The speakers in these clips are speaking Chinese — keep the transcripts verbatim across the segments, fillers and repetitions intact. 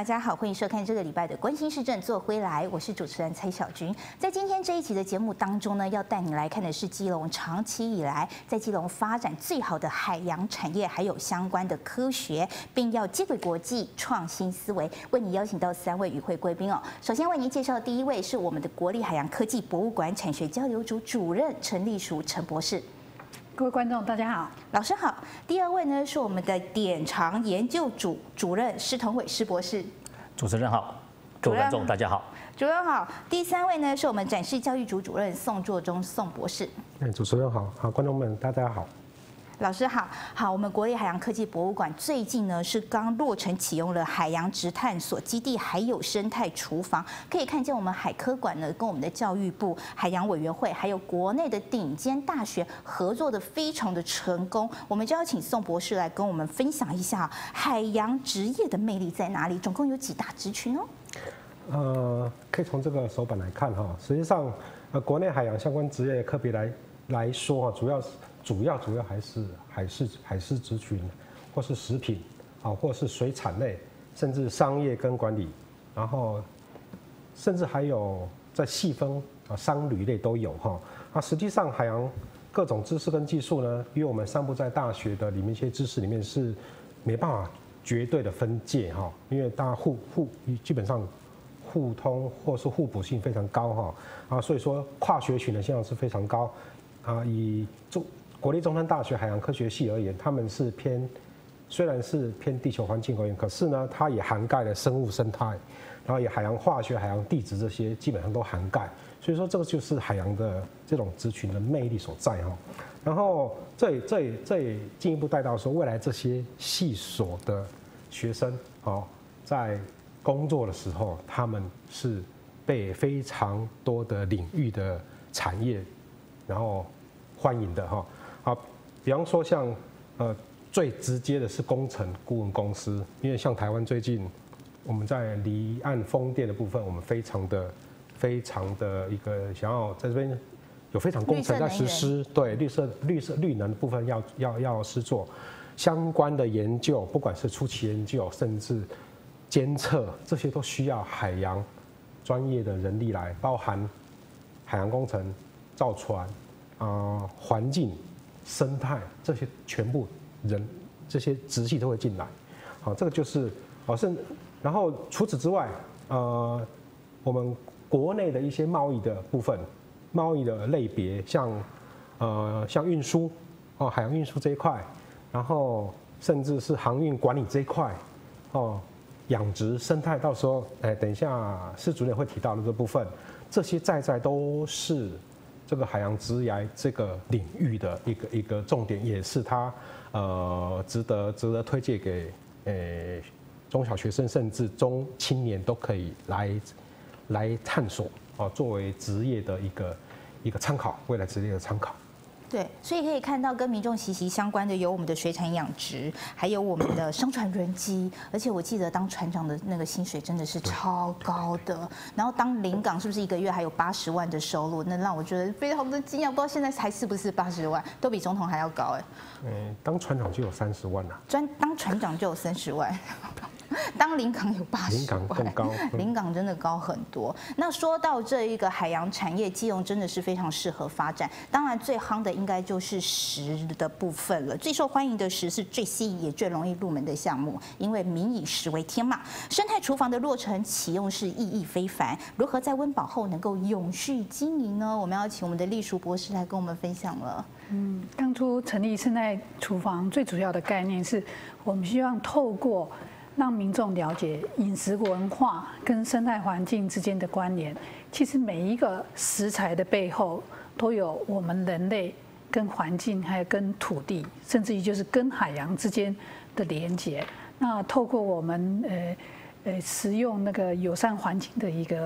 大家好，欢迎收看这个礼拜的关心市政做回来，我是主持人蔡小军。在今天这一期的节目当中呢，要带你来看的是基隆长期以来在基隆发展最好的海洋产业，还有相关的科学，并要接轨国际创新思维。为你邀请到三位与会贵宾哦。首先为您介绍的第一位是我们的国立海洋科技博物馆产学交流组主任陈立淑陈博士。 各位观众，大家好， 老师好。第二位呢是我们的典藏研究组主任施同伟施博士。 主持人好，各位观众大家好。 主任好。第三位呢是我们展示教育组主任宋作忠宋博士。 哎，主持人好，好，观众们大家好。 老师好，好，我们国立海洋科技博物馆最近呢是刚落成启用了海洋质探索基地，还有生态厨房。可以看见我们海科馆呢跟我们的教育部海洋委员会，还有国内的顶尖大学合作的非常的成功。我们就要请宋博士来跟我们分享一下海洋职业的魅力在哪里，总共有几大职群呢？ 呃，可以从这个手板来看哈，实际上呃国内海洋相关职业科别来来说哈，主要是。主要主要还是海事海事职群，或是食品啊，或是水产类，甚至商业跟管理，然后甚至还有在细分啊商旅类都有哈。啊，实际上海洋各种知识跟技术呢，因为我们散布在大学的里面一些知识里面是没办法绝对的分界哈，因为大家互互基本上互通或是互补性非常高哈啊，所以说跨学群的现象是非常高啊，以中。国立中山大学海洋科学系而言，他们是偏，虽然是偏地球环境而言，可是呢，它也涵盖了生物生态，然后也海洋化学、海洋地质这些基本上都涵盖。所以说，这个就是海洋的这种职群的魅力所在哈。然后这也这也这也进一步带到说，未来这些系所的学生哦，在工作的时候，他们是被非常多的领域的产业，然后欢迎的哈。好，比方说像呃最直接的是工程顾问公司，因为像台湾最近我们在离岸风电的部分，我们非常的非常的一个想要在这边有非常工程在实施，对绿色绿色绿能的部分要要要施做相关的研究，不管是初期研究甚至监测，这些都需要海洋专业的人力来，包含海洋工程、造船啊、环境。生态这些全部人这些直系都会进来，好，这个就是好，甚然后除此之外，呃，我们国内的一些贸易的部分，贸易的类别，像呃像运输哦，海洋运输这一块，然后甚至是航运管理这一块，哦，养殖生态，到时候哎，等一下施主任会提到的这部分，这些在在都是。这个海洋职涯这个领域的一个一个重点，也是它呃值得值得推荐给呃中小学生甚至中青年都可以来来探索哦，作为职业的一个一个参考，未来职业的参考。 对，所以可以看到跟民众息息相关的有我们的水产养殖，还有我们的商船轮机，而且我记得当船长的那个薪水真的是超高的。然后当临港是不是一个月还有八十万的收入？那让我觉得非常的惊讶，不知道现在还是不是八十万，都比总统还要高哎。 嗯，当船长就有三十万了、啊。专当船长就有三十万。当临港有八十万， 临港更高， 临港真的高很多。那说到这一个海洋产业，基隆真的是非常适合发展。当然，最夯的应该就是食的部分了。最受欢迎的食是最吸引也最容易入门的项目，因为民以食为天嘛。生态厨房的落成启用是意义非凡，如何在温饱后能够永续经营呢？我们要请我们的立淑博士来跟我们分享了。 嗯，当初成立生态厨房最主要的概念是，我们希望透过让民众了解饮食文化跟生态环境之间的关联。其实每一个食材的背后都有我们人类跟环境，还有跟土地，甚至于就是跟海洋之间的连结。那透过我们呃呃使用那个友善环境的一个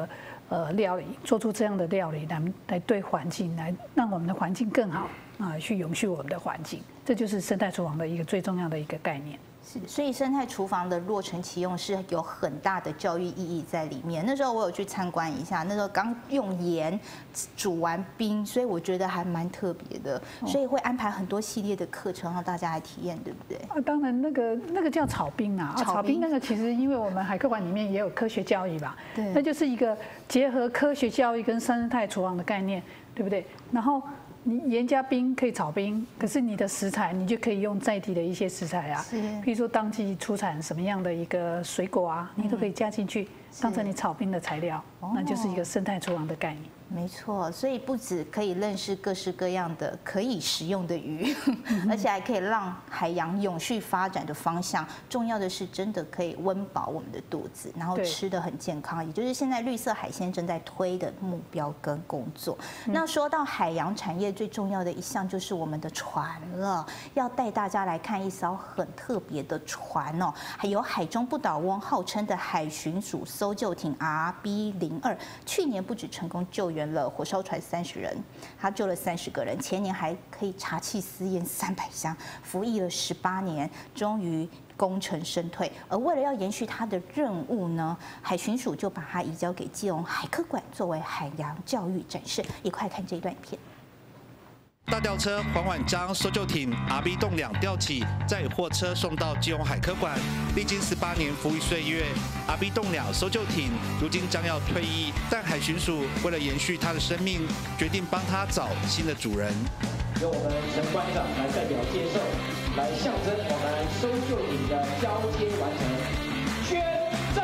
呃料理，做出这样的料理来来对环境，来让我们的环境更好啊，去永续我们的环境，这就是生态厨房的一个最重要的一个概念。 是，所以生态厨房的落成启用是有很大的教育意义在里面。那时候我有去参观一下，那时候刚用盐煮完冰，所以我觉得还蛮特别的。所以会安排很多系列的课程让大家来体验，对不对？ 啊，当然那个那个叫炒冰啊，炒冰那个其实因为我们海科馆里面也有科学教育吧，对，那就是一个结合科学教育跟生态厨房的概念，对不对？然后。你盐加冰可以炒冰，可是你的食材你就可以用在地的一些食材啊，譬如说当季出产什么样的一个水果啊，你都可以加进去，当成你炒冰的材料，那就是一个生态厨房的概念。 没错，所以不止可以认识各式各样的可以食用的鱼，而且还可以让海洋永续发展的方向。重要的是，真的可以温饱我们的肚子，然后吃得很健康，也就是现在绿色海鲜正在推的目标跟工作。那说到海洋产业，最重要的一项就是我们的船了，要带大家来看一艘很特别的船哦，还有海中不倒翁号称的海巡署搜救艇 R B 零二，去年不止成功救援了火烧船三十人，他救了三十个人，前年还可以查气私烟三百箱，服役了十八年，终于功成身退。而为了要延续他的任务呢，海巡署就把他移交给基隆海科馆作为海洋教育展示。一块看这一段影片。 大吊车缓缓将搜救艇 R B 栋两吊起，再以货车送到基隆海科馆。历经十八年服役岁月 ，R B 栋两搜救艇如今将要退役，但海巡署为了延续它的生命，决定帮它找新的主人。 由我们陈馆长来代表接受，来象征我们搜救艇的交接完成。宣证。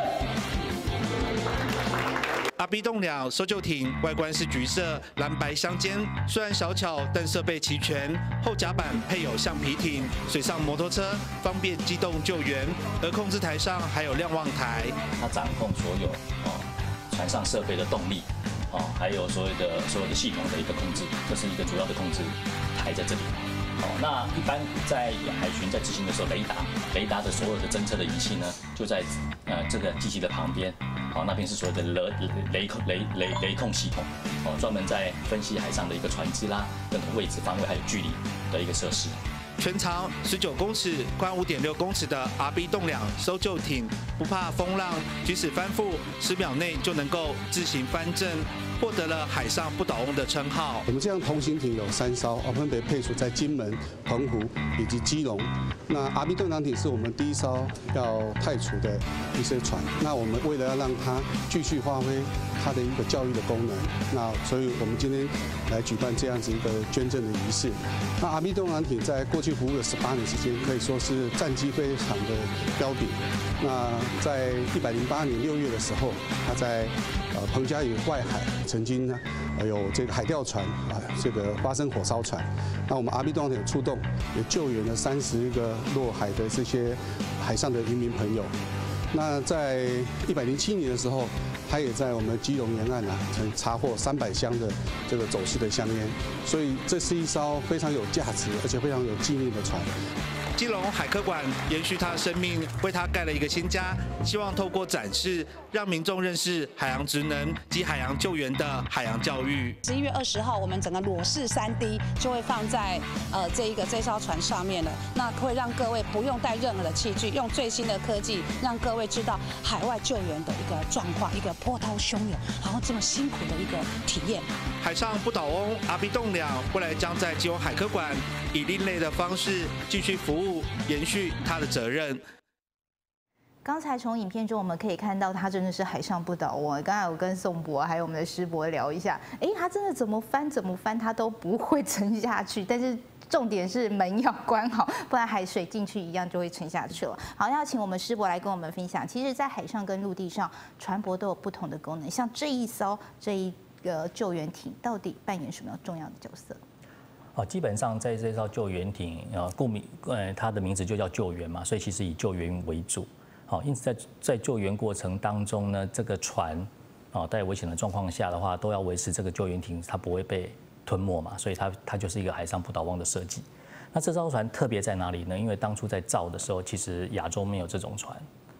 R B 栋两搜救艇外观是橘色，蓝白相间，虽然小巧，但设备齐全。后甲板配有橡皮艇，水上摩托车方便机动救援，而控制台上还有瞭望台。 它掌控所有哦船上设备的动力，哦还有所有的所有的系统的一个控制，这是一个主要的控制台在这里。哦，那一般在海巡在执行的时候，雷达雷达的所有的侦测的仪器呢，就在呃这个机器的旁边。哦，那边是所谓的雷雷控雷雷雷控系统，哦，专门在分析海上的一个船只啦、跟位置、方位还有距离的一个设施。 全长十九公尺、宽五点六公尺的 R B 栋两搜救艇，不怕风浪，即使翻覆，十秒内就能够自行翻正，获得了海上不倒翁的称号。 我们这样同型艇有三艘，分别配属在金门、澎湖以及基隆。那 R B 栋两艇是我们第一艘要汰除的一些船。那我们为了要让它继续发挥它的一个教育的功能，那所以我们今天来举办这样子一个捐赠的仪式。那 R B 栋两艇在过去服务了十八年时间，可以说是战绩非常的彪炳。那在一百零八年六月的时候，它在呃彭佳屿外海曾经呢有这个海钓船啊这个发生火烧船，那我们 R B 栋两艇出动，也救援了三十个落海的这些海上的渔民朋友。那在一百零七年的时候，它也在我们基隆沿岸啊，曾查获三百箱的这个走私的香烟，所以这是一艘非常有价值而且非常有纪念的船。 基隆海科馆延续它的生命，为它盖了一个新家，希望透过展示，让民众认识海洋职能及海洋救援的海洋教育。 十一月二十号，我们整个裸视三 D 就会放在呃这一个这艘船上面了，那会让各位不用带任何的器具，用最新的科技，让各位知道海外救援的一个状况，一个波涛汹涌，然后这么辛苦的一个体验。 海上不倒翁 R B 栋两未来将在基隆海科馆以另类的方式继续服务。延续他的责任。 刚才从影片中我们可以看到，他真的是海上不倒翁。刚才我跟宋博还有我们的师伯聊一下，哎，他真的怎么翻怎么翻，他都不会沉下去。但是重点是门要关好，不然海水进去一样就会沉下去了。好，要请我们师伯来跟我们分享。其实，在海上跟陆地上，船舶都有不同的功能。像这一艘这一个救援艇，到底扮演什么样重要的角色？ 哦，基本上在这艘救援艇，呃，顾名，呃，它的名字就叫救援嘛，所以其实以救援为主。好，因此在在救援过程当中呢，这个船，哦，在危险的状况下的话，都要维持这个救援艇它不会被吞没嘛，所以它它就是一个海上不倒翁的设计。那这艘船特别在哪里呢？因为当初在造的时候，其实亚洲没有这种船。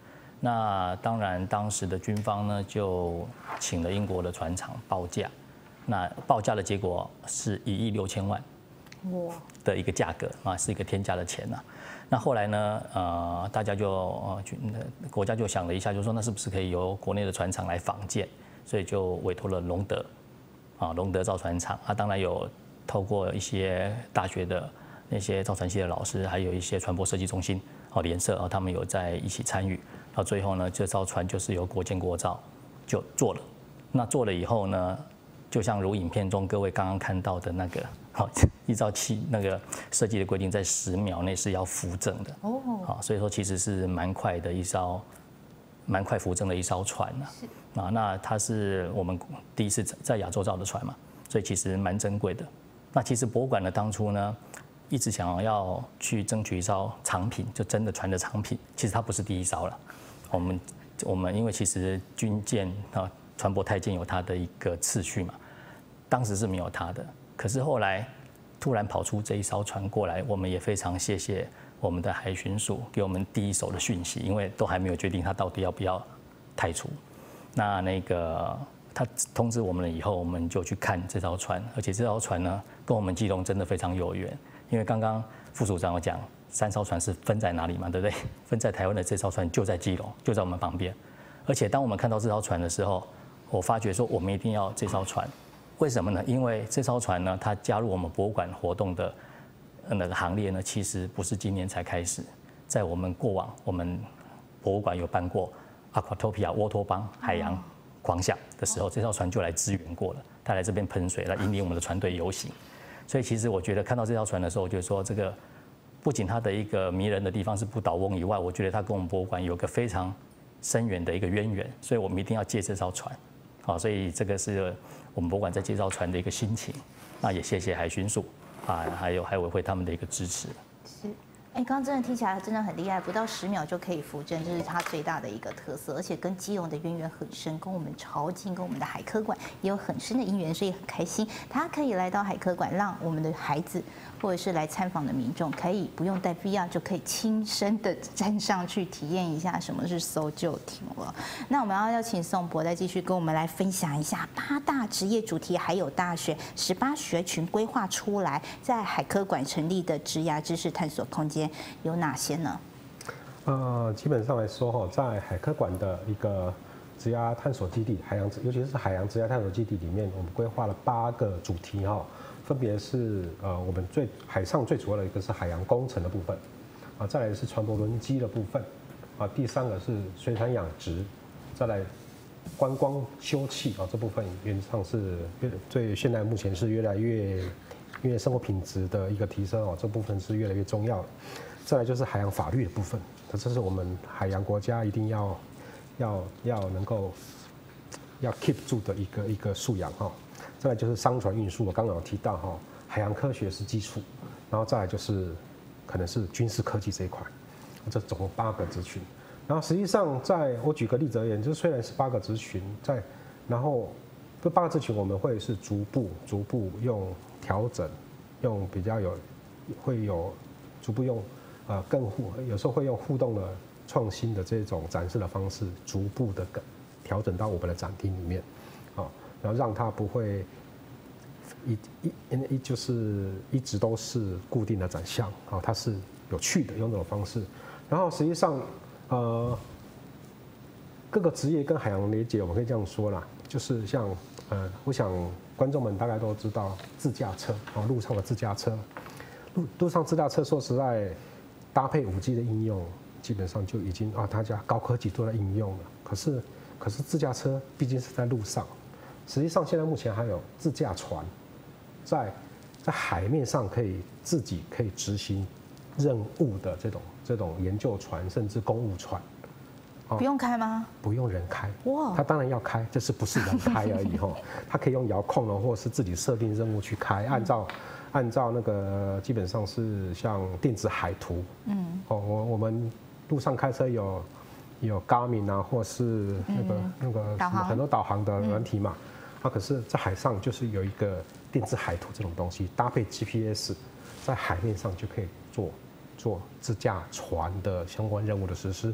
那当然，当时的军方呢就请了英国的船厂报价，那报价的结果是一亿六千万，哇的一个价格啊，是一个天价的钱呐。那后来呢，呃，大家就呃国家就想了一下，就说那是不是可以由国内的船厂来仿建，所以就委托了隆德，啊，隆德造船厂，啊，当然有透过一些大学的那些造船系的老师，还有一些船舶设计中心，哦，联社啊，他们有在一起参与。到最后呢，这艘船就是由国建国造就做了。那做了以后呢，就像如影片中各位刚刚看到的那个，好，依照期那个设计的规定，在十秒内是要浮正的。哦。好，所以说其实是蛮快的一艘，蛮快浮正的一艘船呐。是。啊，那它是我们第一次在亚洲造的船嘛，所以其实蛮珍贵的。那其实博物馆呢，当初呢，一直想要去争取一艘长品，就真的船的长品，其实它不是第一艘了。我们我们因为其实军舰啊，船舶太监有它的一个次序嘛，当时是没有它的。可是后来突然跑出这一艘船过来，我们也非常谢谢我们的海巡署给我们第一手的讯息，因为都还没有决定它到底要不要太除。那那个他通知我们了以后，我们就去看这艘船，而且这艘船呢，跟我们基隆真的非常有缘，因为刚刚副署长有讲。三艘船是分在哪里嘛，对不对？分在台湾的这艘船就在基隆，就在我们旁边。而且当我们看到这艘船的时候，我发觉说我们一定要这艘船，为什么呢？因为这艘船呢，它加入我们博物馆活动的那个行列呢，其实不是今年才开始，在我们过往我们博物馆有办过 Aquatopia 乌托邦海洋狂想的时候，这艘船就来支援过了，它来这边喷水来引领我们的船队游行。所以其实我觉得看到这艘船的时候，我觉得说这个。不仅它的一个迷人的地方是不倒翁以外，我觉得它跟我们博物馆有个非常深远的一个渊源，所以我们一定要借这艘船，好，所以这个是我们博物馆在借这艘船的一个心情。那也谢谢海巡署啊，还有海委会他们的一个支持。 是。哎，刚刚真的听起来真的很厉害，不到十秒就可以浮正，这是它最大的一个特色，而且跟基隆的渊源很深，跟我们潮境、跟我们的海科馆也有很深的因缘，所以很开心，他可以来到海科馆，让我们的孩子或者是来参访的民众，可以不用带 V R 就可以亲身的站上去体验一下什么是搜救艇了。那我们要邀请宋博再继续跟我们来分享一下八大职业主题，还有大学十八学群规划出来，在海科馆成立的职涯知识探索空间。有哪些呢？ 呃，基本上来说哈，在海科馆的一个职涯探索基地，海洋尤其是海洋职涯探索基地里面，我们规划了八个主题哈，分别是呃我们最海上最主要的一个是海洋工程的部分，啊，再来是船舶轮机的部分，啊，第三个是水产养殖，再来观光休憩啊这部分原则上是越最现在目前是越来越。因为生活品质的一个提升哦，这部分是越来越重要的。再来就是海洋法律的部分，这是我们海洋国家一定要要要能够要 keep 住的一个一个素养哈。再来就是商船运输，我刚刚有提到哈，海洋科学是基础，然后再来就是可能是军事科技这一块，这总共八个职群。然后实际上在我举个例子而言，就是虽然是八个职群，在然后这八个职群我们会是逐步逐步用。调整，用比较有，会有逐步用，呃，更互有时候会用互动的创新的这种展示的方式，逐步的调整到我们的展厅里面，啊，然后让它不会一一一就是一直都是固定的展项，啊，它是有趣的，用这种方式。然后实际上，呃，各个职业跟海洋连结，我们可以这样说啦，就是像呃，我想。观众们大概都知道自驾车啊，路上的自驾车，路路上自驾车，说实在，搭配五 G 的应用，基本上就已经啊，大家高科技都在应用了。可是，可是自驾车毕竟是在路上，实际上现在目前还有自驾船，在在海面上可以自己可以执行任务的这种这种研究船，甚至公务船。 不用开吗？ 不用人开，哇！它当然要开，就是不是人开而已哈。它可以用遥控的，或是自己设定任务去开，按照按照那个基本上是像电子海图，嗯，哦，我我们路上开车有有 Garmin 啊，或是那个、嗯、那个什么很多导航的软体嘛，啊，可是在海上就是有一个电子海图这种东西，搭配 G P S， 在海面上就可以做做自驾船的相关任务的实施。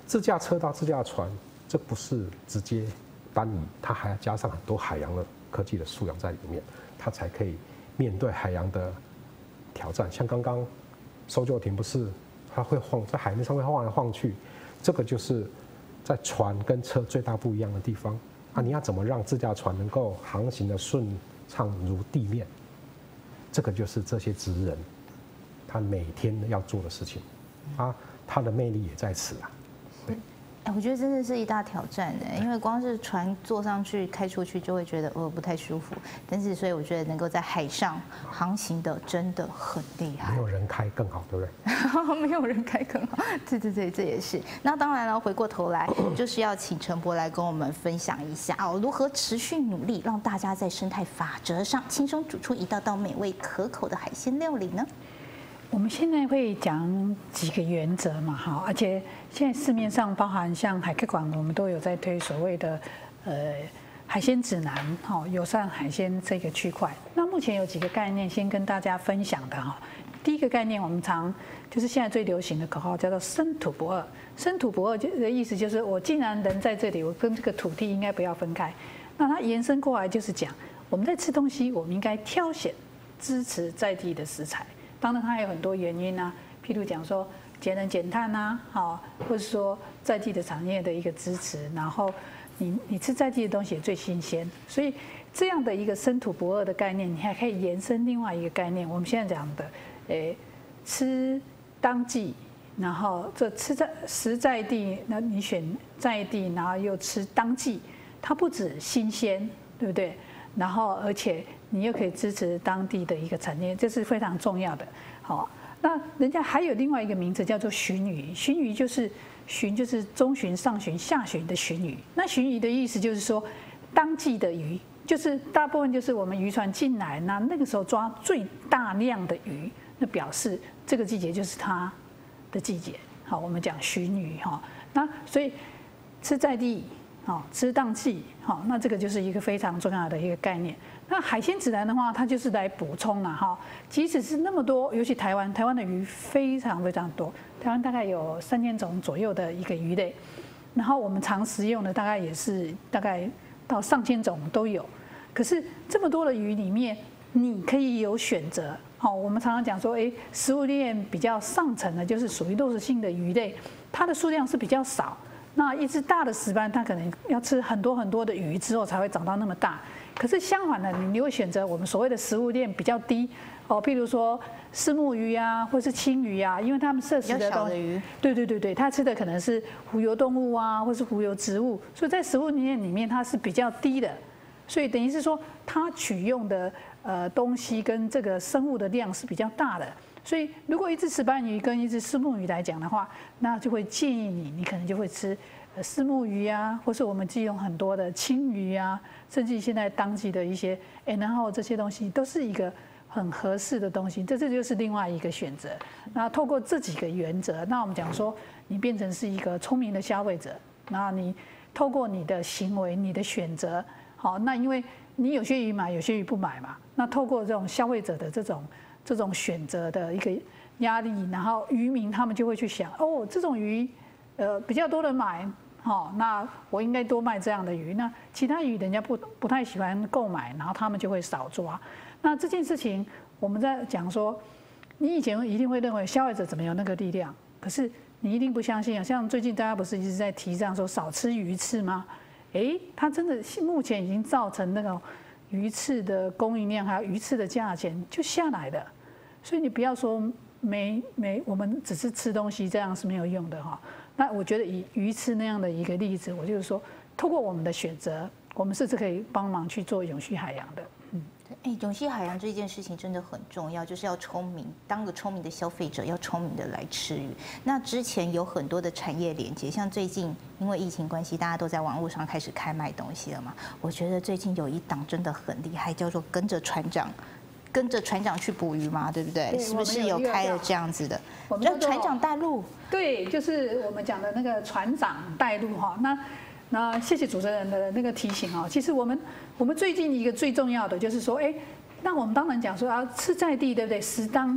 自驾车到自驾船，这不是直接单移，它还要加上很多海洋的科技的素养在里面，它才可以面对海洋的挑战。像刚刚搜救艇不是，它会晃在海面上会晃来晃去，这个就是在船跟车最大不一样的地方。啊，你要怎么让自驾船能够航行的顺畅如地面？这个就是这些职人他每天要做的事情，啊，他的魅力也在此啊。对， 哎，我觉得真的是一大挑战的，因为光是船坐上去开出去就会觉得呃不太舒服，但是所以我觉得能够在海上航行的真的很厉害。 没有人开更好，对不对？没有人开更好，对对对，这也是。那当然了，回过头来就是要请陈博来跟我们分享一下哦，如何持续努力让大家在生态法则上轻松煮出一道道美味可口的海鲜料理呢？ 我们现在会讲几个原则嘛，哈，而且现在市面上包含像海科馆，我们都有在推所谓的呃海鲜指南，哈，友善海鲜这个区块。那目前有几个概念，先跟大家分享的哈。第一个概念，我们常就是现在最流行的口号叫做“生土不二”。生土不二的意思就是，我既然人在这里，我跟这个土地应该不要分开。那它延伸过来就是讲，我们在吃东西，我们应该挑选支持在地的食材。当然，它还有很多原因啊，譬如讲说节能减碳啊，好，或者说在地的产业的一个支持，然后你你吃在地的东西也最新鲜，所以这样的一个生土不二的概念，你还可以延伸另外一个概念，我们现在讲的，诶，吃当季，然后这吃在食在地，那你选在地，然后又吃当季，它不止新鲜，对不对？然后而且你又可以支持当地的一个产业，这是非常重要的。好，那人家还有另外一个名字叫做鲟鱼，鲟鱼就是鲟就是中鲟、上鲟、下鲟的鲟鱼。那鲟鱼的意思就是说，当季的鱼，就是大部分就是我们渔船进来，那那个时候抓最大量的鱼，那表示这个季节就是它的季节。好，我们讲鲟鱼哈，那所以吃在地。好，吃当季，好，那这个就是一个非常重要的一个概念。那海鲜指南的话，它就是来补充了哈。即使是那么多，尤其台湾，台湾的鱼非常非常多，台湾大概有三千种左右的一个鱼类，然后我们常食用的大概也是大概到上千种都有。可是这么多的鱼里面，你可以有选择。好，我们常常讲说，哎，食物链比较上层的，就是属于肉食性的鱼类，它的数量是比较少。那一只大的石斑，它可能要吃很多很多的鱼之后才会长到那么大。可是相反的，你会选择我们所谓的食物链比较低哦，譬如说虱目鱼啊，或是青鱼啊，因为它们摄食的东西，对对对对，它吃的可能是浮游动物啊，或是浮游植物，所以在食物链里面它是比较低的。所以等于是说，它取用的呃东西跟这个生物的量是比较大的。所以，如果一只石斑鱼跟一只虱目鱼来讲的话，那就会建议你，你可能就会吃呃虱目鱼啊，或是我们基隆很多的青鱼啊，甚至现在当季的一些，哎，然后这些东西都是一个很合适的东西，这这就是另外一个选择。那透过这几个原则，那我们讲说，你变成是一个聪明的消费者，那你透过你的行为、你的选择，好，那因为你有些鱼买，有些鱼不买嘛，那透过这种消费者的这种。这种选择的一个压力，然后渔民他们就会去想，哦，这种鱼，呃，比较多人买，好，那我应该多卖这样的鱼。那其他鱼人家不不太喜欢购买，然后他们就会少抓。那这件事情我们在讲说，你以前一定会认为消费者怎么有那个力量，可是你一定不相信啊。像最近大家不是一直在提倡说少吃鱼翅吗？哎，它真的目前已经造成那个鱼翅的供应量还有鱼翅的价钱就下来了。所以你不要说没没，我们只是吃东西这样是没有用的哈。那我觉得以鱼翅那样的一个例子，我就是说，透过我们的选择，我们甚至可以帮忙去做永续海洋的。嗯， 哎，永续海洋这件事情真的很重要，就是要聪明，当个聪明的消费者，要聪明的来吃鱼。那之前有很多的产业连接，像最近因为疫情关系，大家都在网络上开始开卖东西了嘛。我觉得最近有一档真的很厉害，叫做跟着船长。跟着船长去捕鱼嘛，对不对？ 对， 是不是有开了这样子的？让船长带路。 对，就是我们讲的那个船长带路哈。那那谢谢主持人的那个提醒哦。其实我们我们最近一个最重要的就是说，哎，那我们当然讲说啊，吃在地，对不对？食当令。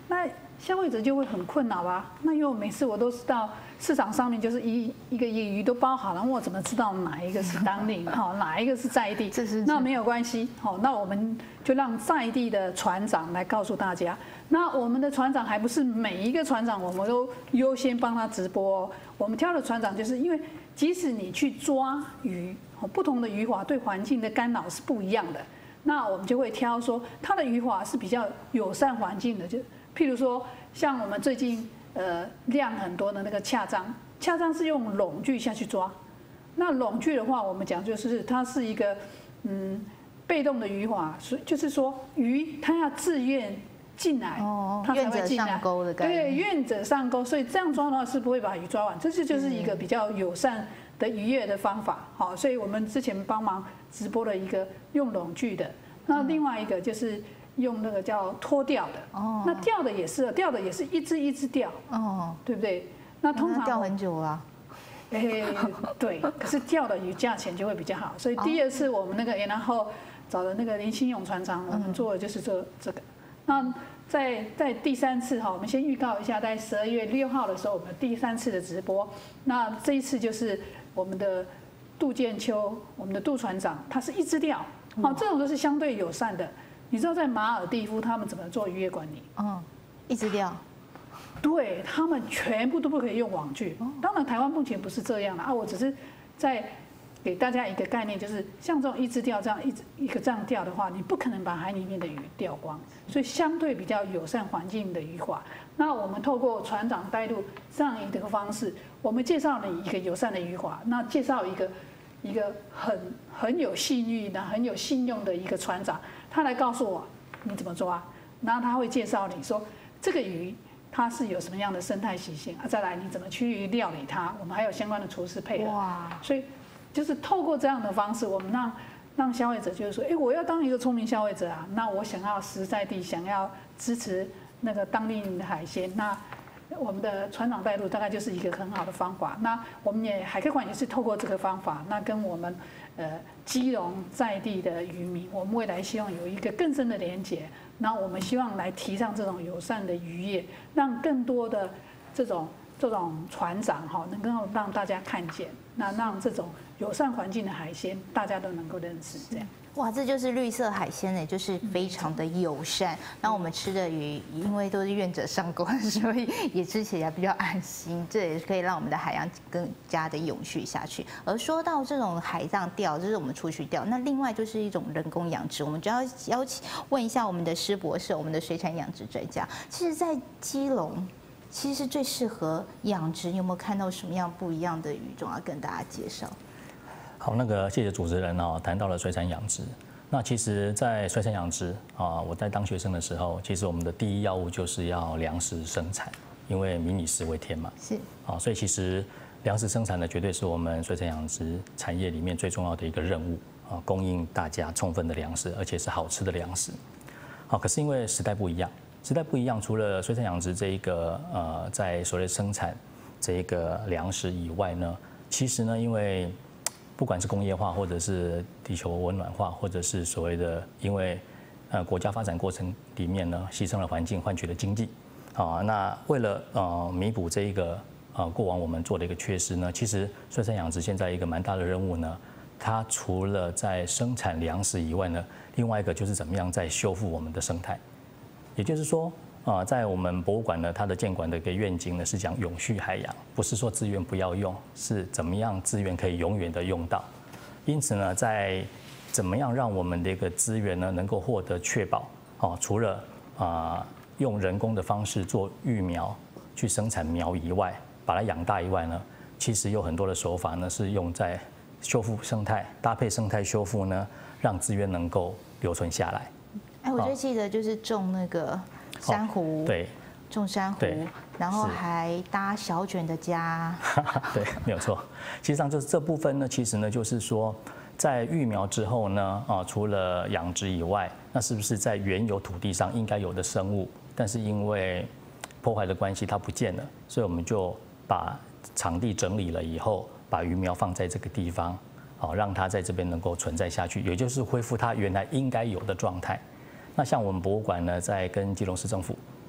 那消费者就会很困扰啊。那因为每次我都知道市场上面就是一一个一个鱼都包好了，我怎么知道哪一个是当地哈，哪一个是在地？那没有关系，好，那我们就让在地的船长来告诉大家。那我们的船长还不是每一个船长我们都优先帮他直播哦，我们挑的船长就是因为即使你去抓鱼，不同的渔法对环境的干扰是不一样的。那我们就会挑说它的渔法是比较友善环境的，就譬如说像我们最近呃量很多的那个恰章，恰章是用笼具下去抓。那笼具的话，我们讲就是它是一个嗯被动的渔法，所以就是说鱼它要自愿进来，它才会进来。上钩的概念。对，愿者上钩，所以这样抓的话是不会把鱼抓完，这是就是一个比较友善的渔业的方法。好，所以我们之前帮忙直播了一个用笼具的，那另外一个就是用那个叫拖钓的。哦。那钓的也是，钓的也是一只一只钓。哦。对不对？那通常钓很久了。 哎，对，可是钓的鱼价钱就会比较好，所以第二次我们那个，然后找了那个林新勇船长，我们做的就是这这个。那在在第三次哈，我们先预告一下，在十二月六号的时候，我们第三次的直播。那这一次就是我们的杜建秋，我们的杜船长，他是一只钓，好，这种都是相对友善的。你知道在马尔地夫他们怎么做渔业管理？ 嗯，一只钓。 对他们全部都不可以用网具。当然，台湾目前不是这样的啊，我只是在给大家一个概念，就是像这种一只钓这样一一个这样钓的话，你不可能把海里面的鱼钓光，所以相对比较友善环境的渔法。那我们透过船长带路这样一个方式，我们介绍了一个友善的渔法，那介绍一个一个很很有信誉的、很有信用的一个船长，他来告诉我你怎么抓，然后他会介绍你说这个鱼它是有什么样的生态习性啊，再来你怎么去料理它，我们还有相关的厨师配合。哇，所以就是透过这样的方式，我们让让消费者就是说，哎，我要当一个聪明消费者啊，那我想要实在地想要支持那个当地的海鲜，那我们的船长带路大概就是一个很好的方法。那我们也海科馆也是透过这个方法，那跟我们呃基隆在地的渔民，我们未来希望有一个更深的连结。那我们希望来提倡这种友善的渔业，让更多的这种这种船长哈，能够让大家看见，那让这种友善环境的海鲜大家都能够认识，这样。 哇，这就是绿色海鲜呢，就是非常的友善。那我们吃的鱼，因为都是愿者上钩，所以也吃起来比较安心。这也可以让我们的海洋更加的永续下去。而说到这种海上钓，就是我们出去钓，那另外就是一种人工养殖，我们就要邀请问一下我们的施博士，我们的水产养殖专家。其实，在基隆，其实最适合养殖，有没有看到什么样不一样的鱼种要跟大家介绍？ 好，那个谢谢主持人啊，谈到了水产养殖。那其实，在水产养殖啊，我在当学生的时候，其实我们的第一要务就是要粮食生产，因为民以食为天嘛。是。啊，所以其实粮食生产呢，绝对是我们水产养殖产业里面最重要的一个任务啊，供应大家充分的粮食，而且是好吃的粮食。好，可是因为时代不一样，时代不一样，除了水产养殖这一个呃，在所谓生产这一个粮食以外呢，其实呢，因为不管是工业化，或者是地球温暖化，或者是所谓的因为呃国家发展过程里面呢，牺牲了环境，换取了经济，啊，那为了呃弥补这一个呃过往我们做的一个缺失呢，其实水产养殖现在一个蛮大的任务呢，它除了在生产粮食以外呢，另外一个就是怎么样在修复我们的生态，也就是说。啊，在我们博物馆呢，它的建馆的一个愿景呢是讲永续海洋，不是说资源不要用，是怎么样资源可以永远的用到。因此呢，在怎么样让我们的一个资源呢能够获得确保，哦，除了啊用人工的方式做育苗去生产苗以外，把它养大以外呢，其实有很多的手法呢是用在修复生态，搭配生态修复呢，让资源能够留存下来。 哎，我最记得就是种那个。珊瑚， 对， 种珊瑚，然后还搭小卷的家， 对，没有错。其实上就是这部分呢，其实呢就是说，在育苗之后呢，啊，除了养殖以外，那是不是在原有土地上应该有的生物，但是因为破坏的关系它不见了，所以我们就把场地整理了以后，把鱼苗放在这个地方，好，让它在这边能够存在下去，也就是恢复它原来应该有的状态。那像我们博物馆呢，在跟基隆市政府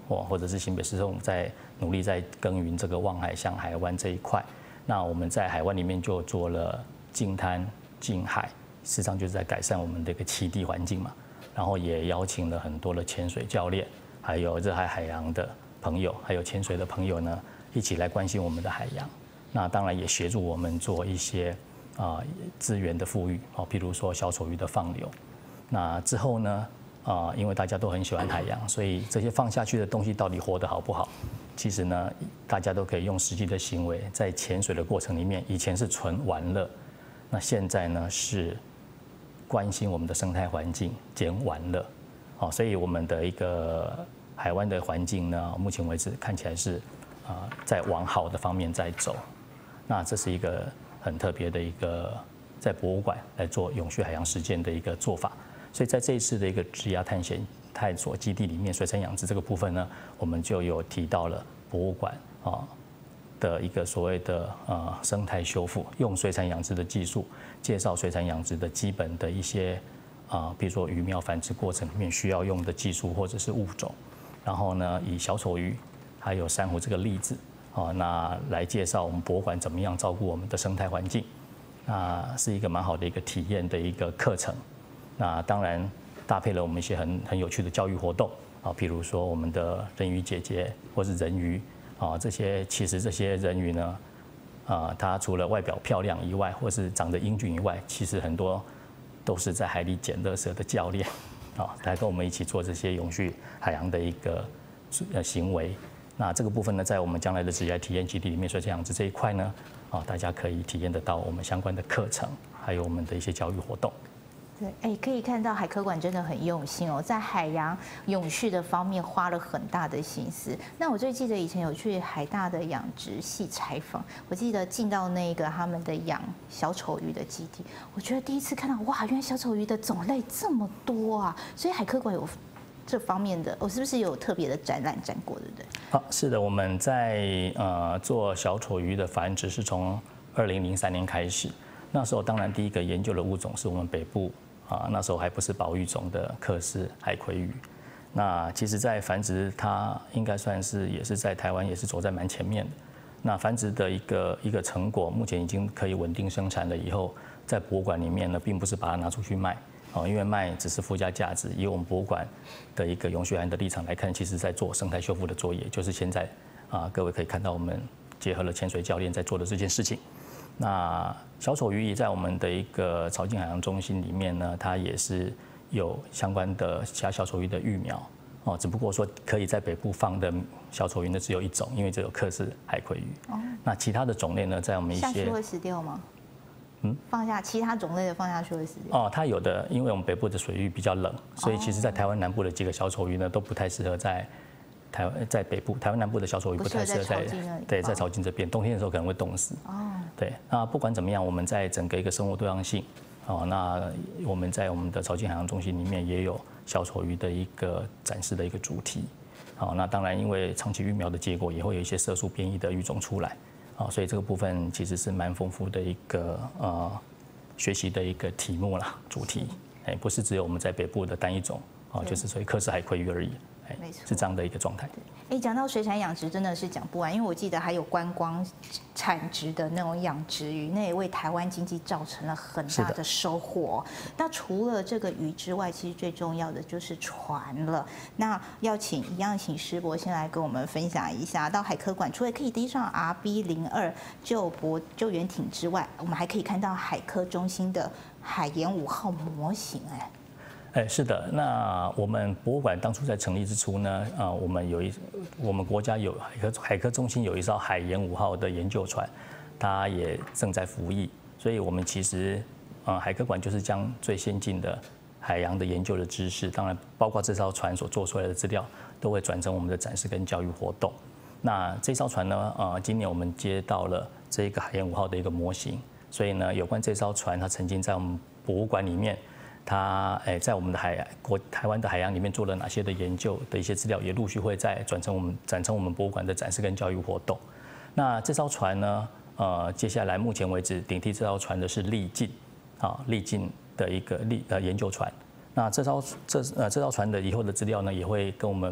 或或者是新北市政府在努力在耕耘这个望海向海湾这一块。那我们在海湾里面就做了净滩净海，实际上就是在改善我们的一个栖地环境嘛。然后也邀请了很多的潜水教练，还有热爱海洋的朋友，还有潜水的朋友呢，一起来关心我们的海洋。那当然也协助我们做一些啊资源的富裕哦，譬如说小丑鱼的放流。那之后呢，啊，因为大家都很喜欢海洋，所以这些放下去的东西到底活得好不好？其实呢，大家都可以用实际的行为，在潜水的过程里面，以前是纯玩乐，那现在呢是关心我们的生态环境，减玩乐。好，所以我们的一个海湾的环境呢，目前为止看起来是啊在往好的方面在走。那这是一个很特别的一个在博物馆来做永续海洋实践的一个做法。所以在这一次的一个职涯探险探索基地里面，水产养殖这个部分呢，我们就有提到了博物馆啊的一个所谓的呃生态修复，用水产养殖的技术介绍水产养殖的基本的一些啊，比如说鱼苗繁殖过程里面需要用的技术或者是物种，然后呢以小丑鱼还有珊瑚这个例子啊，那来介绍我们博物馆怎么样照顾我们的生态环境，那是一个蛮好的一个体验的一个课程。那当然搭配了我们一些很很有趣的教育活动啊，譬如说我们的人鱼姐姐或是人鱼啊，这些其实这些人鱼呢，啊，它除了外表漂亮以外，或是长得英俊以外，其实很多都是在海里捡垃圾的教练啊，来跟我们一起做这些永续海洋的一个呃行为。那这个部分呢，在我们将来的职业体验基地里面，水产养殖这一块呢，啊，大家可以体验得到我们相关的课程，还有我们的一些教育活动。 对，哎，可以看到海科馆真的很用心哦，在海洋永续的方面花了很大的心思。那我最记得以前有去海大的养殖系采访，我记得进到那个他们的养小丑鱼的基地，我觉得第一次看到哇，原来小丑鱼的种类这么多啊！所以海科馆有这方面的，我是不是有特别的展览展过，对不对？ 好，是的，我们在呃做小丑鱼的繁殖是从二零零三年开始，那时候当然第一个研究的物种是我们北部。啊，那时候还不是保育种的克氏海葵鱼。那其实，在繁殖它应该算是也是在台湾也是走在蛮前面的。那繁殖的一个一个成果，目前已经可以稳定生产了。以后在博物馆里面呢，并不是把它拿出去卖，哦，因为卖只是附加价值。以我们博物馆的一个永续海洋的立场来看，其实在做生态修复的作业，就是现在啊，各位可以看到我们结合了潜水教练在做的这件事情。那小丑鱼也在我们的一个潮境海洋中心里面呢，它也是有相关的其他小丑鱼的育苗哦，只不过说可以在北部放的小丑鱼呢只有一种，因为只有克氏海葵鱼。哦。那其他的种类呢，在我们一些下去会死掉吗？嗯，放下其他种类的放下去会死掉。 哦，它有的，因为我们北部的水域比较冷，所以其实在台湾南部的几个小丑鱼呢都不太适合在。台湾在北部，台湾南部的小丑鱼不太适合在对在潮境这边，冬天的时候可能会冻死。哦，对，那不管怎么样，我们在整个一个生物多样性，哦，那我们在我们的潮境海洋中心里面也有小丑鱼的一个展示的一个主题。好，那当然因为长期育苗的结果，也会有一些色素变异的育种出来。啊，所以这个部分其实是蛮丰富的一个呃学习的一个题目啦，主题。哎，不是只有我们在北部的单一种，哦，就是所谓克氏海葵鱼而已。 没错， 是这样的一个状态。 哎，讲到水产养殖，真的是讲不完，因为我记得还有观光产值的那种养殖鱼，那也为台湾经济造成了很大的收获。那除了这个鱼之外，其实最重要的就是船了。那要请一样，请师伯先来跟我们分享一下，到海科馆除了可以登上 R B 零二救博救援艇之外，我们还可以看到海科中心的海研五号模型，哎。 哎，是的，那我们博物馆当初在成立之初呢，啊，我们有一，我们国家有海科海科中心有一艘海研五号的研究船，它也正在服役，所以我们其实，呃，海科馆就是将最先进的海洋的研究的知识，当然包括这艘船所做出来的资料，都会转成我们的展示跟教育活动。那这艘船呢，呃，今年我们接到了这个海研五号的一个模型，所以呢，有关这艘船，它曾经在我们博物馆里面。它诶，在我们的海国台湾的海洋里面做了哪些的研究的一些资料，也陆续会再转成我们展成我们博物馆的展示跟教育活动。那这艘船呢，呃，接下来目前为止顶替这艘船的是力进，啊，力进的一个力呃研究船。那这艘这呃这艘船的以后的资料呢，也会跟我们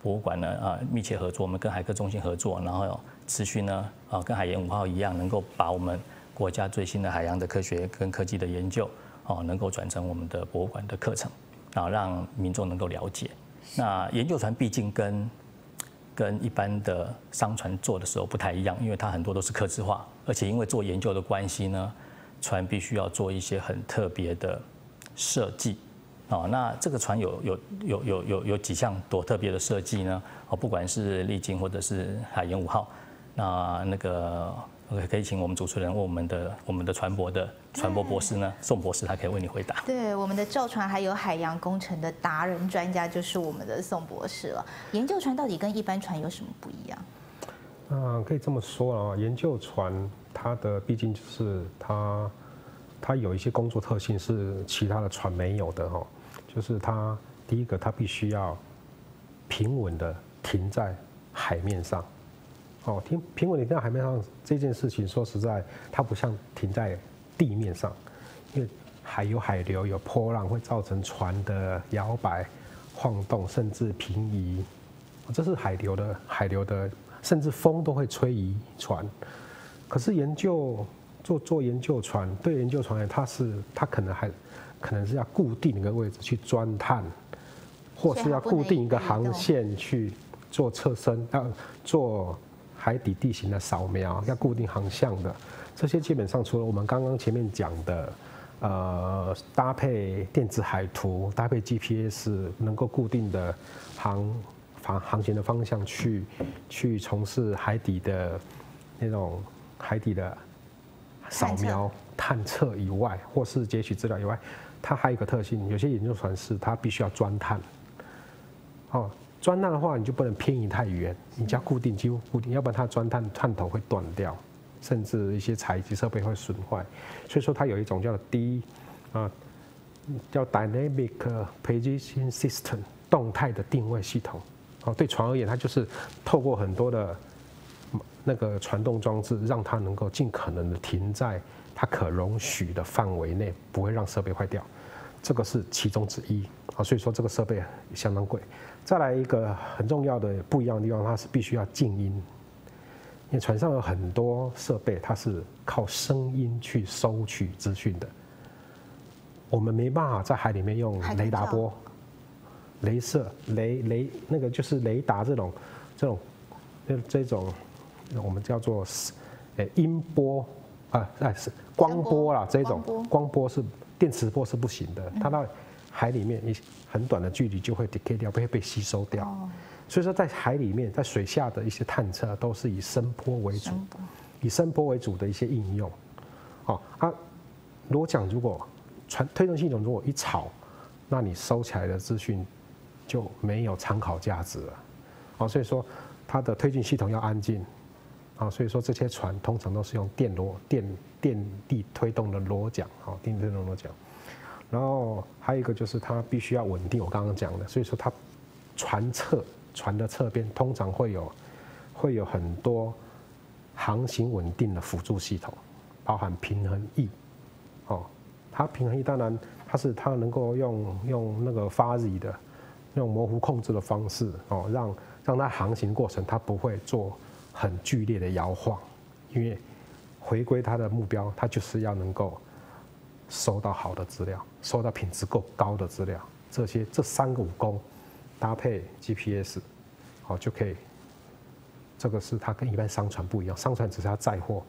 博物馆呢啊密切合作，我们跟海科中心合作，然后持续呢啊跟海研五号一样，能够把我们国家最新的海洋的科学跟科技的研究哦，能够转成我们的博物馆的课程，啊，让民众能够了解。那研究船毕竟跟跟一般的商船做的时候不太一样，因为它很多都是客制化，而且因为做研究的关系呢，船必须要做一些很特别的设计。哦，那这个船有有有有有有几项多特别的设计呢？哦，不管是丽晶或者是海研五号，那那个可以请我们主持人问我们的我们的船舶的船舶博士呢，宋博士，他可以为你回答。 对，我们的造船还有海洋工程的达人专家就是我们的宋博士了。研究船到底跟一般船有什么不一样？ 嗯，可以这么说啊，研究船它的毕竟就是它它有一些工作特性是其他的船没有的哈，就是它第一个它必须要平稳的停在海面上。哦，停平稳地停在海面上这件事情，说实在，它不像停在地面上，因为海有海流，有波浪，会造成船的摇摆、晃动，甚至平移。这是海流的海流的，甚至风都会吹移船。可是研究做做研究船，对研究船来，它是它可能还可能是要固定一个位置去钻探，或是要固定一个航线去做侧身，要做海底地形的扫描，要固定航向的，这些基本上除了我们刚刚前面讲的，呃，搭配电子海图、搭配 G P S， 能够固定的航航航行的方向去去从事海底的那种海底的扫描探测以外，或是截取资料以外，它还有一个特性，有些研究船是它必须要钻探，哦。钻探的话，你就不能偏移太远，你就要固定，几乎固定，要不然它钻探探头会断掉，甚至一些采集设备会损坏。所以说它有一种叫 D 啊，叫 Dynamic Position System 动态的定位系统。哦，对船而言，它就是透过很多的那个传动装置，让它能够尽可能的停在它可容许的范围内，不会让设备坏掉。这个是其中之一啊，所以说这个设备相当贵。再来一个很重要的不一样的地方，它是必须要静音，因为船上有很多设备，它是靠声音去收取资讯的。我们没办法在海里面用雷达波、雷射、雷雷那个就是雷达这种这种这种我们叫做呃音波啊哎是光波啦，这种光波是电磁波是不行的，它到海里面一很短的距离就会 decay 掉，被被吸收掉。哦、所以说，在海里面，在水下的一些探测都是以声波为主，以声波为主的一些应用。哦啊，如果讲如果传推动系统如果一吵，那你收起来的资讯就没有参考价值了。哦，所以说它的推进系统要安静。啊，所以说这些船通常都是用电螺电电力推动的螺桨，好，电力推动螺桨。然后还有一个就是它必须要稳定，我刚刚讲的，所以说它船侧船的侧边通常会有会有很多航行稳定的辅助系统，包含平衡翼，哦，它平衡翼当然它是它能够用用那个发力的用模糊控制的方式，哦，让让它航行过程它不会做很剧烈的摇晃，因为回归它的目标，它就是要能够收到好的资料，收到品质够高的资料。这些这三个武功搭配 G P S， 好就可以。这个是它跟一般商船不一样，商船只是要载货，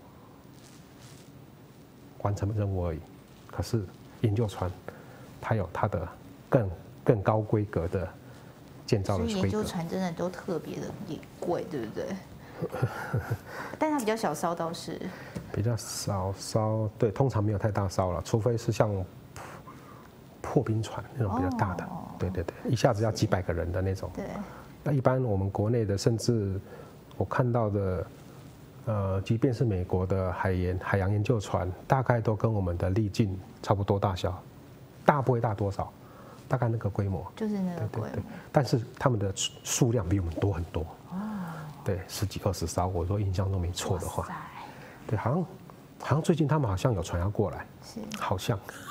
完成任务而已。可是研究船，它有它的更更高规格的建造的规格。 所以研究船真的都特别的贵，对不对？但它比较小烧倒是比较少烧，对，通常没有太大烧了，除非是像破冰船那种比较大的，哦、对对对，一下子要几百个人的那种。 对。 那一般我们国内的，甚至我看到的，呃，即便是美国的海研海洋研究船，大概都跟我们的丽晶差不多大小，大不会大多少，大概那个规模。 就是那个规模。 对对对，但是他们的数量比我们多很多。哦。对，十几二十艘，我说印象中没错的话，对，好像好像最近他们好像有船要过来， 是， 好像， 嗯、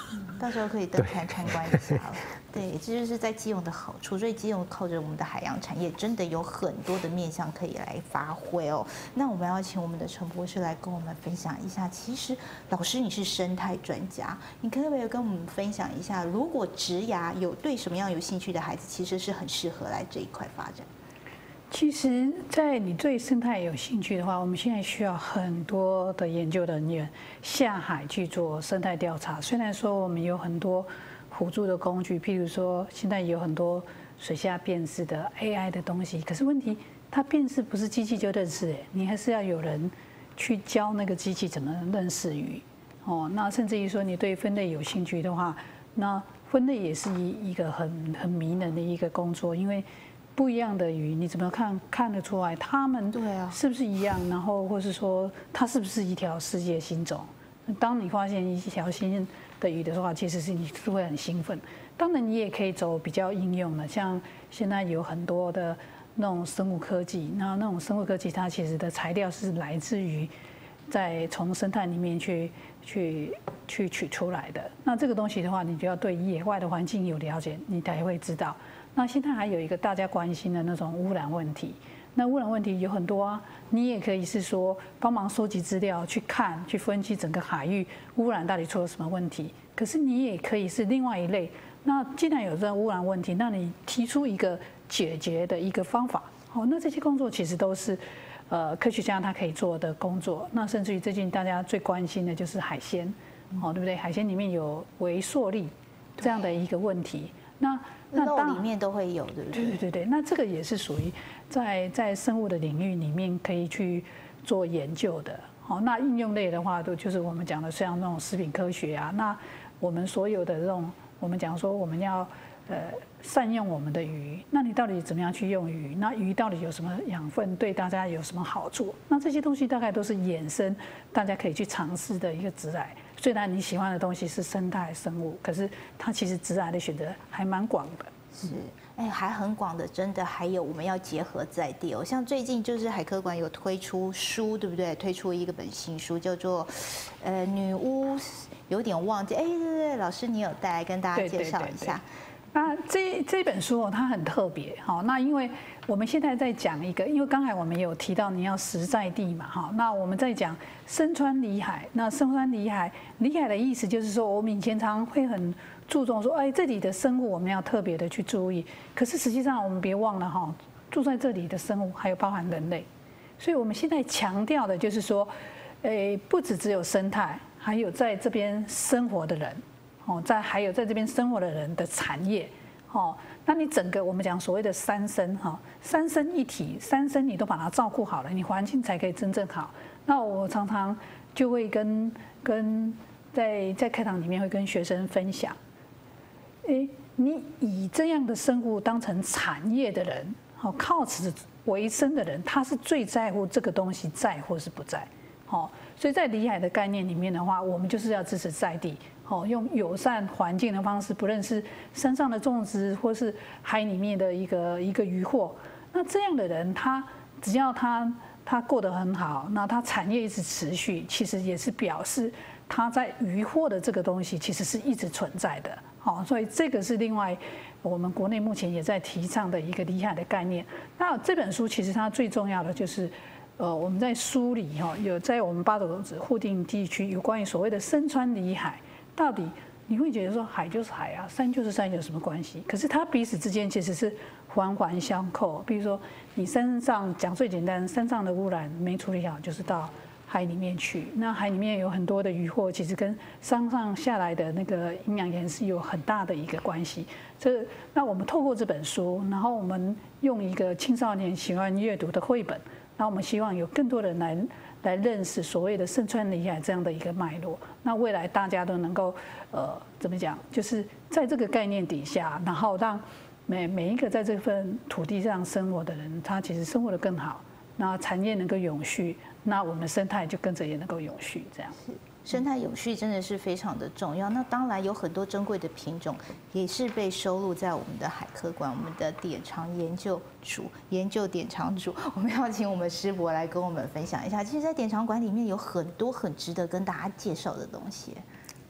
到时候可以登船参观一下。对，这就是在基隆的好处，所以基隆靠着我们的海洋产业，真的有很多的面向可以来发挥哦。那我们要请我们的陈博士来跟我们分享一下，其实老师你是生态专家，你可不可以跟我们分享一下，如果职涯有对什么样有兴趣的孩子，其实是很适合来这一块发展？ 其实，在你对生态有兴趣的话，我们现在需要很多的研究人员下海去做生态调查。虽然说我们有很多辅助的工具，譬如说现在有很多水下辨识的 A I 的东西，可是问题它辨识不是机器就认识，哎，你还是要有人去教那个机器怎么认识鱼。哦，那甚至于说你对分类有兴趣的话，那分类也是一一个很很迷人的一个工作，因为不一样的鱼，你怎么看看得出来它们是不是一样？然后或是说它是不是一条世界新种？当你发现一条新的鱼的话，其实是你是会很兴奋。当然，你也可以走比较应用的，像现在有很多的那种生物科技，那那种生物科技它其实的材料是来自于在从生态里面去去去取出来的。那这个东西的话，你就要对野外的环境有了解，你才会知道。那现在还有一个大家关心的那种污染问题，那污染问题有很多啊，你也可以是说帮忙收集资料，去看、去分析整个海域污染到底出了什么问题。可是你也可以是另外一类，那既然有这污染问题，那你提出一个解决的一个方法。好，那这些工作其实都是呃科学家他可以做的工作。那甚至于最近大家最关心的就是海鲜，哦，对不对？海鲜里面有微塑粒这样的一个问题，那。 那肉里面都会有，对不对？ 对对对，那这个也是属于在在生物的领域里面可以去做研究的。好，那应用类的话，都就是我们讲的像那种食品科学啊。那我们所有的这种，我们讲说我们要呃善用我们的鱼，那你到底怎么样去用鱼？那鱼到底有什么养分，对大家有什么好处？那这些东西大概都是衍生大家可以去尝试的一个职涯。虽然你喜欢的东西是生态生物，可是它其实职涯的选择还蛮广的。 是，哎，还很广的，真的还有我们要结合在地哦。像最近就是海科馆有推出书，对不对？推出一个本新书，叫做呃女巫，有点忘记，哎，对对对，老师你有带来跟大家介绍一下。 那这这本书哦，它很特别，好，那因为我们现在在讲一个，因为刚才我们有提到你要实在地嘛，哈，那我们在讲深川里海，那深川里海，里海的意思就是说，我们以前常会很注重说，哎，这里的生物我们要特别的去注意，可是实际上我们别忘了哈，住在这里的生物还有包含人类，所以我们现在强调的就是说，哎，不只只有生态，还有在这边生活的人。哦，在还有在这边生活的人的产业，哦，那你整个我们讲所谓的三生哈，三生一体，三生你都把它照顾好了，你环境才可以真正好。那我常常就会跟跟在在课堂里面会跟学生分享，哎，你以这样的生物当成产业的人，好靠此为生的人，他是最在乎这个东西在或是不在，好，所以在里海的概念里面的话，我们就是要支持在地。哦，用友善环境的方式，不论是山上的种植，或是海里面的一个一个渔获，那这样的人，他只要他他过得很好，那他产业一直持续，其实也是表示他在渔获的这个东西其实是一直存在的。好，所以这个是另外我们国内目前也在提倡的一个里海的概念。那这本书其实它最重要的就是。呃，我们在书里哈有在我们八斗子互定地区有关于所谓的深川里海，到底你会觉得说海就是海啊，山就是山，有什么关系？可是它彼此之间其实是环环相扣。比如说你山上讲最简单，山上的污染没处理好，就是到海里面去。那海里面有很多的渔获，其实跟山上下来的那个营养盐是有很大的一个关系。这那我们透过这本书，然后我们用一个青少年喜欢阅读的绘本。那我们希望有更多人来来认识所谓的深川里海这样的一个脉络。那未来大家都能够呃怎么讲，就是在这个概念底下，然后让每每一个在这份土地上生活的人，他其实生活得更好，那产业能够永续，那我们生态就跟着也能够永续，这样。 生态永续真的是非常的重要。那当然有很多珍贵的品种，也是被收录在我们的海科馆、我们的典藏研究组、研究典藏组。我们要请我们师伯来跟我们分享一下。其实，在典藏馆里面有很多很值得跟大家介绍的东西。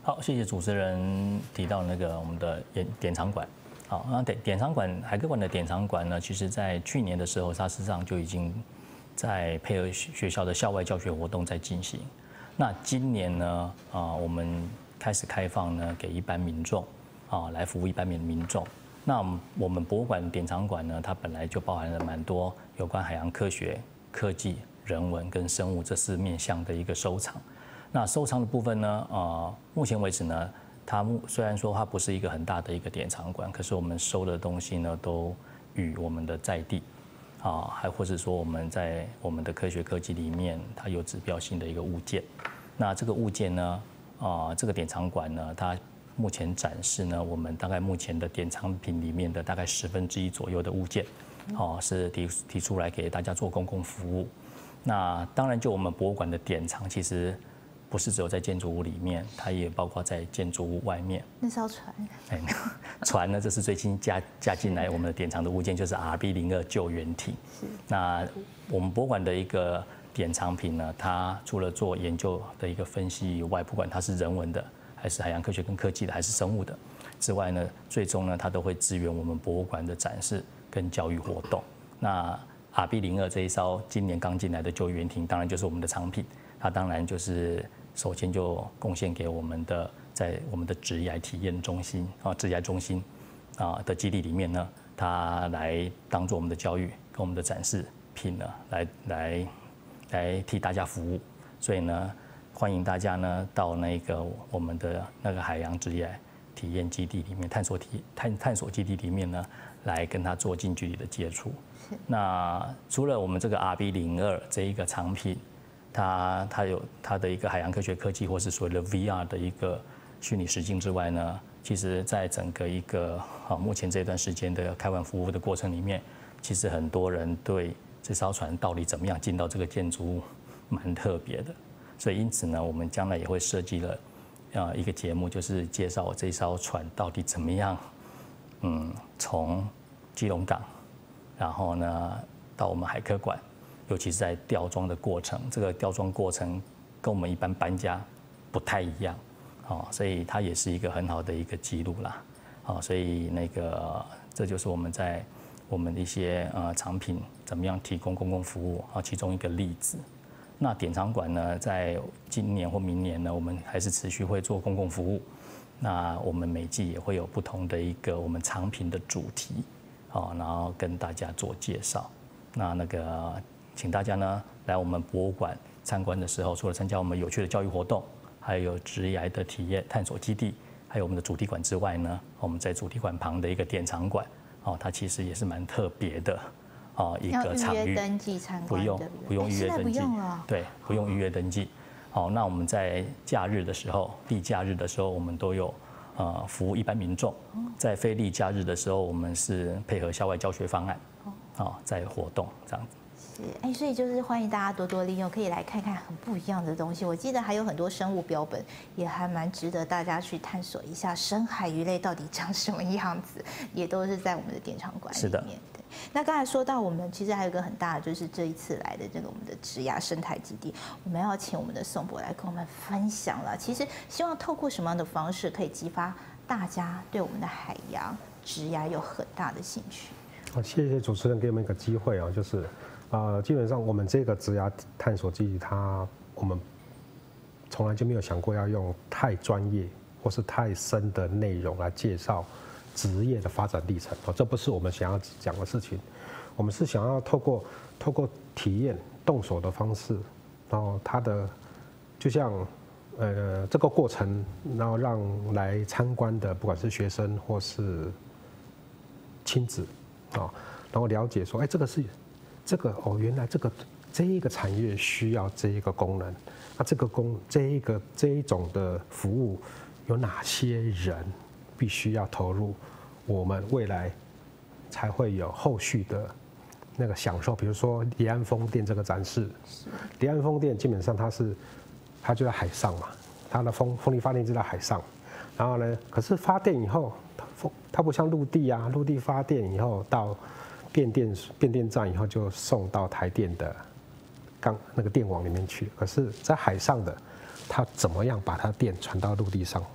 好，谢谢主持人提到那个我们的典典藏馆。好，那典典藏馆海科馆的典藏馆呢，其实在去年的时候，它事实上就已经在配合学校的校外教学活动在进行。那今年呢，啊，我们开始开放呢给一般民众啊来服务一般民民众。那我们博物馆典藏馆呢，它本来就包含了蛮多有关海洋科学、科技、人文跟生物这四面向的一个收藏。那收藏的部分呢，呃，目前为止呢，它虽然说它不是一个很大的一个典藏馆，可是我们收的东西呢，都与我们的在地，啊，还或是说我们在我们的科学科技里面，它有指标性的一个物件。那这个物件呢，啊，这个典藏馆呢，它目前展示呢，我们大概目前的典藏品里面的大概十分之一左右的物件，哦，是提提出来给大家做公共服务。那当然，就我们博物馆的典藏，其实不是只有在建筑物里面，它也包括在建筑物外面。 那艘船， 哎，船呢，这是最近加加进来我们的典藏的物件，就是 R B 零二救援艇。是。那我们博物馆的一个典藏品呢，它除了做研究的一个分析以外，不管它是人文的，还是海洋科学跟科技的，还是生物的之外呢，最终呢，它都会支援我们博物馆的展示跟教育活动。那 R B 零二这一艘今年刚进来的救援艇，当然就是我们的藏品。它当然就是首先就贡献给我们的，在我们的职涯体验中心啊，职涯中心啊的基地里面呢，它来当做我们的教育跟我们的展示品呢，来来来替大家服务。所以呢，欢迎大家呢到那个我们的那个海洋职业体验基地里面，探索体探探索基地里面呢，来跟他做近距离的接触。那除了我们这个 R B 零二这一个藏品，它它有它的一个海洋科学科技，或是所谓的 V R 的一个虚拟实境之外呢，其实在整个一个啊目前这段时间的开馆服务的过程里面，其实很多人对这艘船到底怎么样进到这个建筑物蛮特别的。所以因此呢，我们将来也会设计了呃一个节目，就是介绍这艘船到底怎么样，嗯，从基隆港，然后呢到我们海科馆，尤其是在吊装的过程，这个吊装过程跟我们一般搬家不太一样，哦，所以它也是一个很好的一个记录啦，哦，所以那个这就是我们在我们的一些呃藏品怎么样提供公共服务啊，其中一个例子。那典藏馆呢，在今年或明年呢，我们还是持续会做公共服务。那我们每季也会有不同的一个我们藏品的主题，哦，然后跟大家做介绍。那那个，请大家呢来我们博物馆参观的时候，除了参加我们有趣的教育活动，还有职涯的体验探索基地，还有我们的主题馆之外呢，我们在主题馆旁的一个典藏馆，哦，它其实也是蛮特别的。哦，一个场域， 要预约登记参观， 不用不用预约登记，对，不用预约登记。好，那我们在假日的时候，例假日的时候，我们都有呃服务一般民众；在非例假日的时候，我们是配合校外教学方案，哦，在活动这样子。 是，哎，所以就是欢迎大家多多利用，可以来看看很不一样的东西。我记得还有很多生物标本，也还蛮值得大家去探索一下深海鱼类到底长什么样子，也都是在我们的典藏馆里面。 是的。 对。那刚才说到我们其实还有一个很大的，就是这一次来的这个我们的职涯生态基地，我们要请我们的宋博来跟我们分享了。其实希望透过什么样的方式可以激发大家对我们的海洋职涯有很大的兴趣？ 好，谢谢主持人给我们一个机会啊，就是。呃，基本上我们这个职涯探索基地，它我们从来就没有想过要用太专业或是太深的内容来介绍职业的发展历程哦，这不是我们想要讲的事情。我们是想要透过透过体验动手的方式，然后它的就像呃这个过程，然后让来参观的不管是学生或是亲子啊，然后了解说，哎，这个是。这个哦，原来这个这一个产业需要这一个功能，那这个功这一个这一种的服务有哪些人必须要投入，我们未来才会有后续的那个享受。比如说离岸风电这个展示，离岸风电基本上它是它就在海上嘛，它的风风力发电就在海上，然后呢，可是发电以后，它风它不像陆地啊，陆地发电以后到变电变电站以后就送到台电的钢那个电网里面去，可是，在海上的，它怎么样把它电传到陆地上？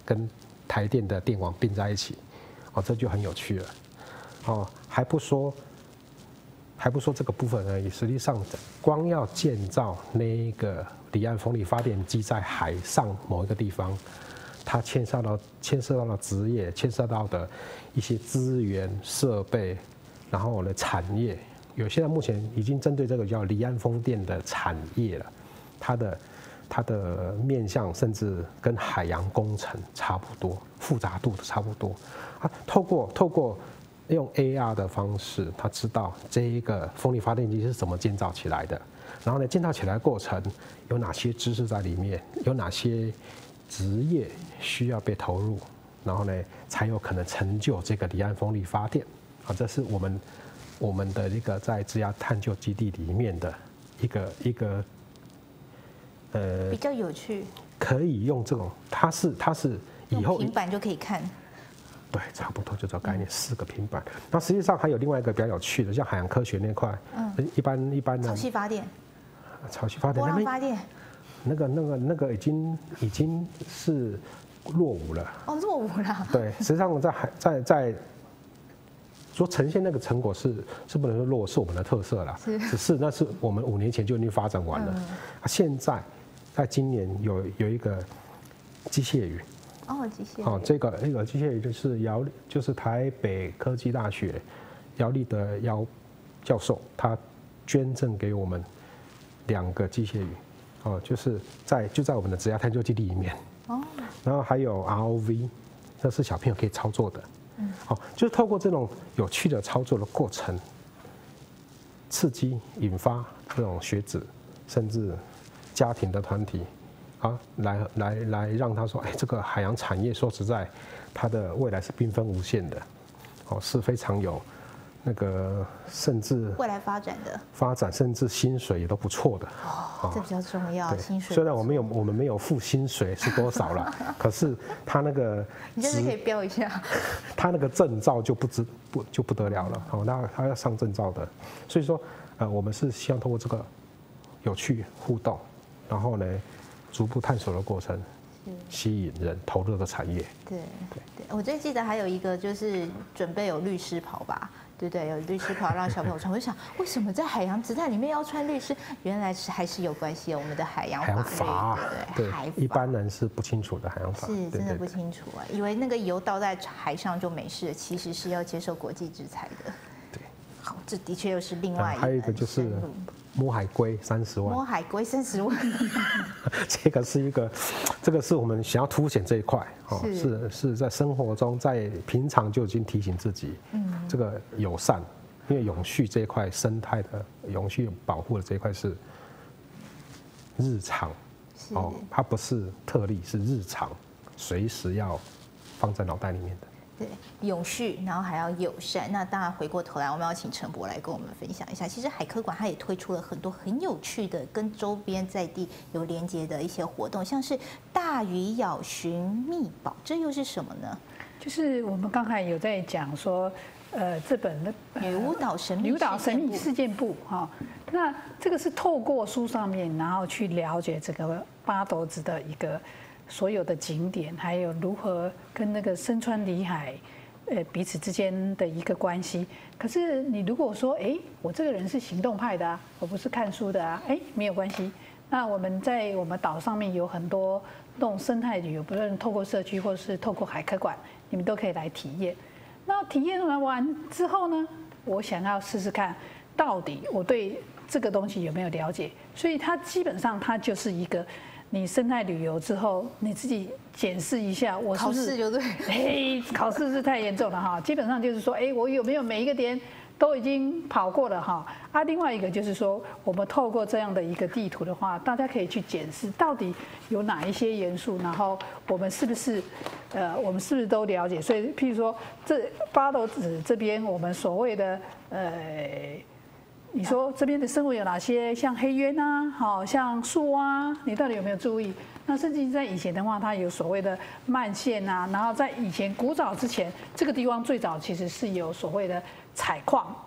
跟台电的电网并在一起，哦，这就很有趣了，哦，还不说，还不说这个部分而已，实际上光要建造那个离岸风力发电机在海上某一个地方，它牵涉到牵涉到了职业，牵涉到的一些资源设备，然后呢产业，有现在目前已经针对这个叫离岸风电的产业了，它的。它的面向甚至跟海洋工程差不多，复杂度的差不多。啊，透过透过用 A R 的方式，他知道这一个风力发电机是怎么建造起来的，然后呢，建造起来的过程有哪些知识在里面，有哪些职业需要被投入，然后呢，才有可能成就这个离岸风力发电。啊，这是我们我们的一个在职涯探究基地里面的一个一个。 呃，比较有趣， 可以用这种，它是它是以后平板就可以看， 对，差不多就这个概念，四个平板。那实际上还有另外一个比较有趣的，像海洋科学那块，嗯，一般一般的潮汐发电， 潮汐发电， 波浪发电， 那个那个那个已经已经是落伍了， 哦，落伍了， 对，实际上在海在在。说呈现那个成果是是不能说落，是我们的特色啦。是，只是那是我们五年前就已经发展完了。嗯、啊，现在在今年有有一个机械鱼。 哦，机械鱼。 哦，这个那个机械鱼就是姚，就是台北科技大学姚立德姚教授，他捐赠给我们两个机械鱼。哦，就是在就在我们的职涯探究基地里面。哦。然后还有 R O V， 这是小朋友可以操作的。嗯，好，就是透过这种有趣的操作的过程，刺激引发这种学子甚至家庭的团体，啊，来来来让他说，哎，这个海洋产业说实在，它的未来是缤纷无限的，哦，是非常有那个甚至未来发展的发展，甚至薪水也都不错的。 哦，这比较重要，薪水。 虽然我们有我们没有付薪水是多少了，可是他那个你真的可以标一下， 他那个证照就不知不就不得了了。哦，那他要上证照的，所以说呃，我们是希望通过这个有趣互动，然后呢，逐步探索的过程，吸引人投入这个产业。 对对对，我最记得还有一个就是准备有律师袍吧。对对，有律师袍让小朋友穿。我就想，为什么在海洋职在里面要穿律师？原来是还是有关系的。我们的海洋海洋法， 对， 一般人是不清楚的海洋法， 是真的不清楚啊，以为那个油倒在海上就没事，其实是要接受国际制裁的。 对， 好，这的确又是另外一个。 还有一个就是摸海龟三十万， 摸海龟三十万， 这个是一个，这个是我们想要凸显这一块，哦，是是在生活中，在平常就已经提醒自己，嗯，这个友善，因为永续这一块生态的永续保护的这一块是日常，哦，它不是特例，是日常，随时要放在脑袋里面的。 对，永续，然后还要友善。那当然，回过头来，我们要请陈博来跟我们分享一下。其实海科馆它也推出了很多很有趣的，跟周边在地有连接的一些活动，像是大鱼咬寻秘宝，这又是什么呢？ 就是我们刚才有在讲说，呃，这本的女巫岛神秘女巫岛神秘事件簿哈，那这个是透过书上面，然后去了解这个八斗子的一个。所有的景点，还有如何跟那个深川里海，呃，彼此之间的一个关系。可是你如果说，哎，我这个人是行动派的啊，我不是看书的啊，哎，没有关系。那我们在我们岛上面有很多那种生态旅游，不论透过社区或是透过海科馆，你们都可以来体验。那体验完完之后呢，我想要试试看，到底我对这个东西有没有了解？所以它基本上它就是一个。你生态旅游之后，你自己检视一下，我是不是考试就对？ 哎，考试是太严重了哈。基本上就是说，哎，我有没有每一个点都已经跑过了哈？啊，另外一个就是说，我们透过这样的一个地图的话，大家可以去检视到底有哪一些元素，然后我们是不是，呃，我们是不是都了解？所以，譬如说，这八斗子这边，我们所谓的呃。你说这边的生物有哪些？像黑鸢啊，好像树蛙，你到底有没有注意？那甚至在以前的话，它有所谓的慢线啊，然后在以前古早之前，这个地方最早其实是有所谓的采矿，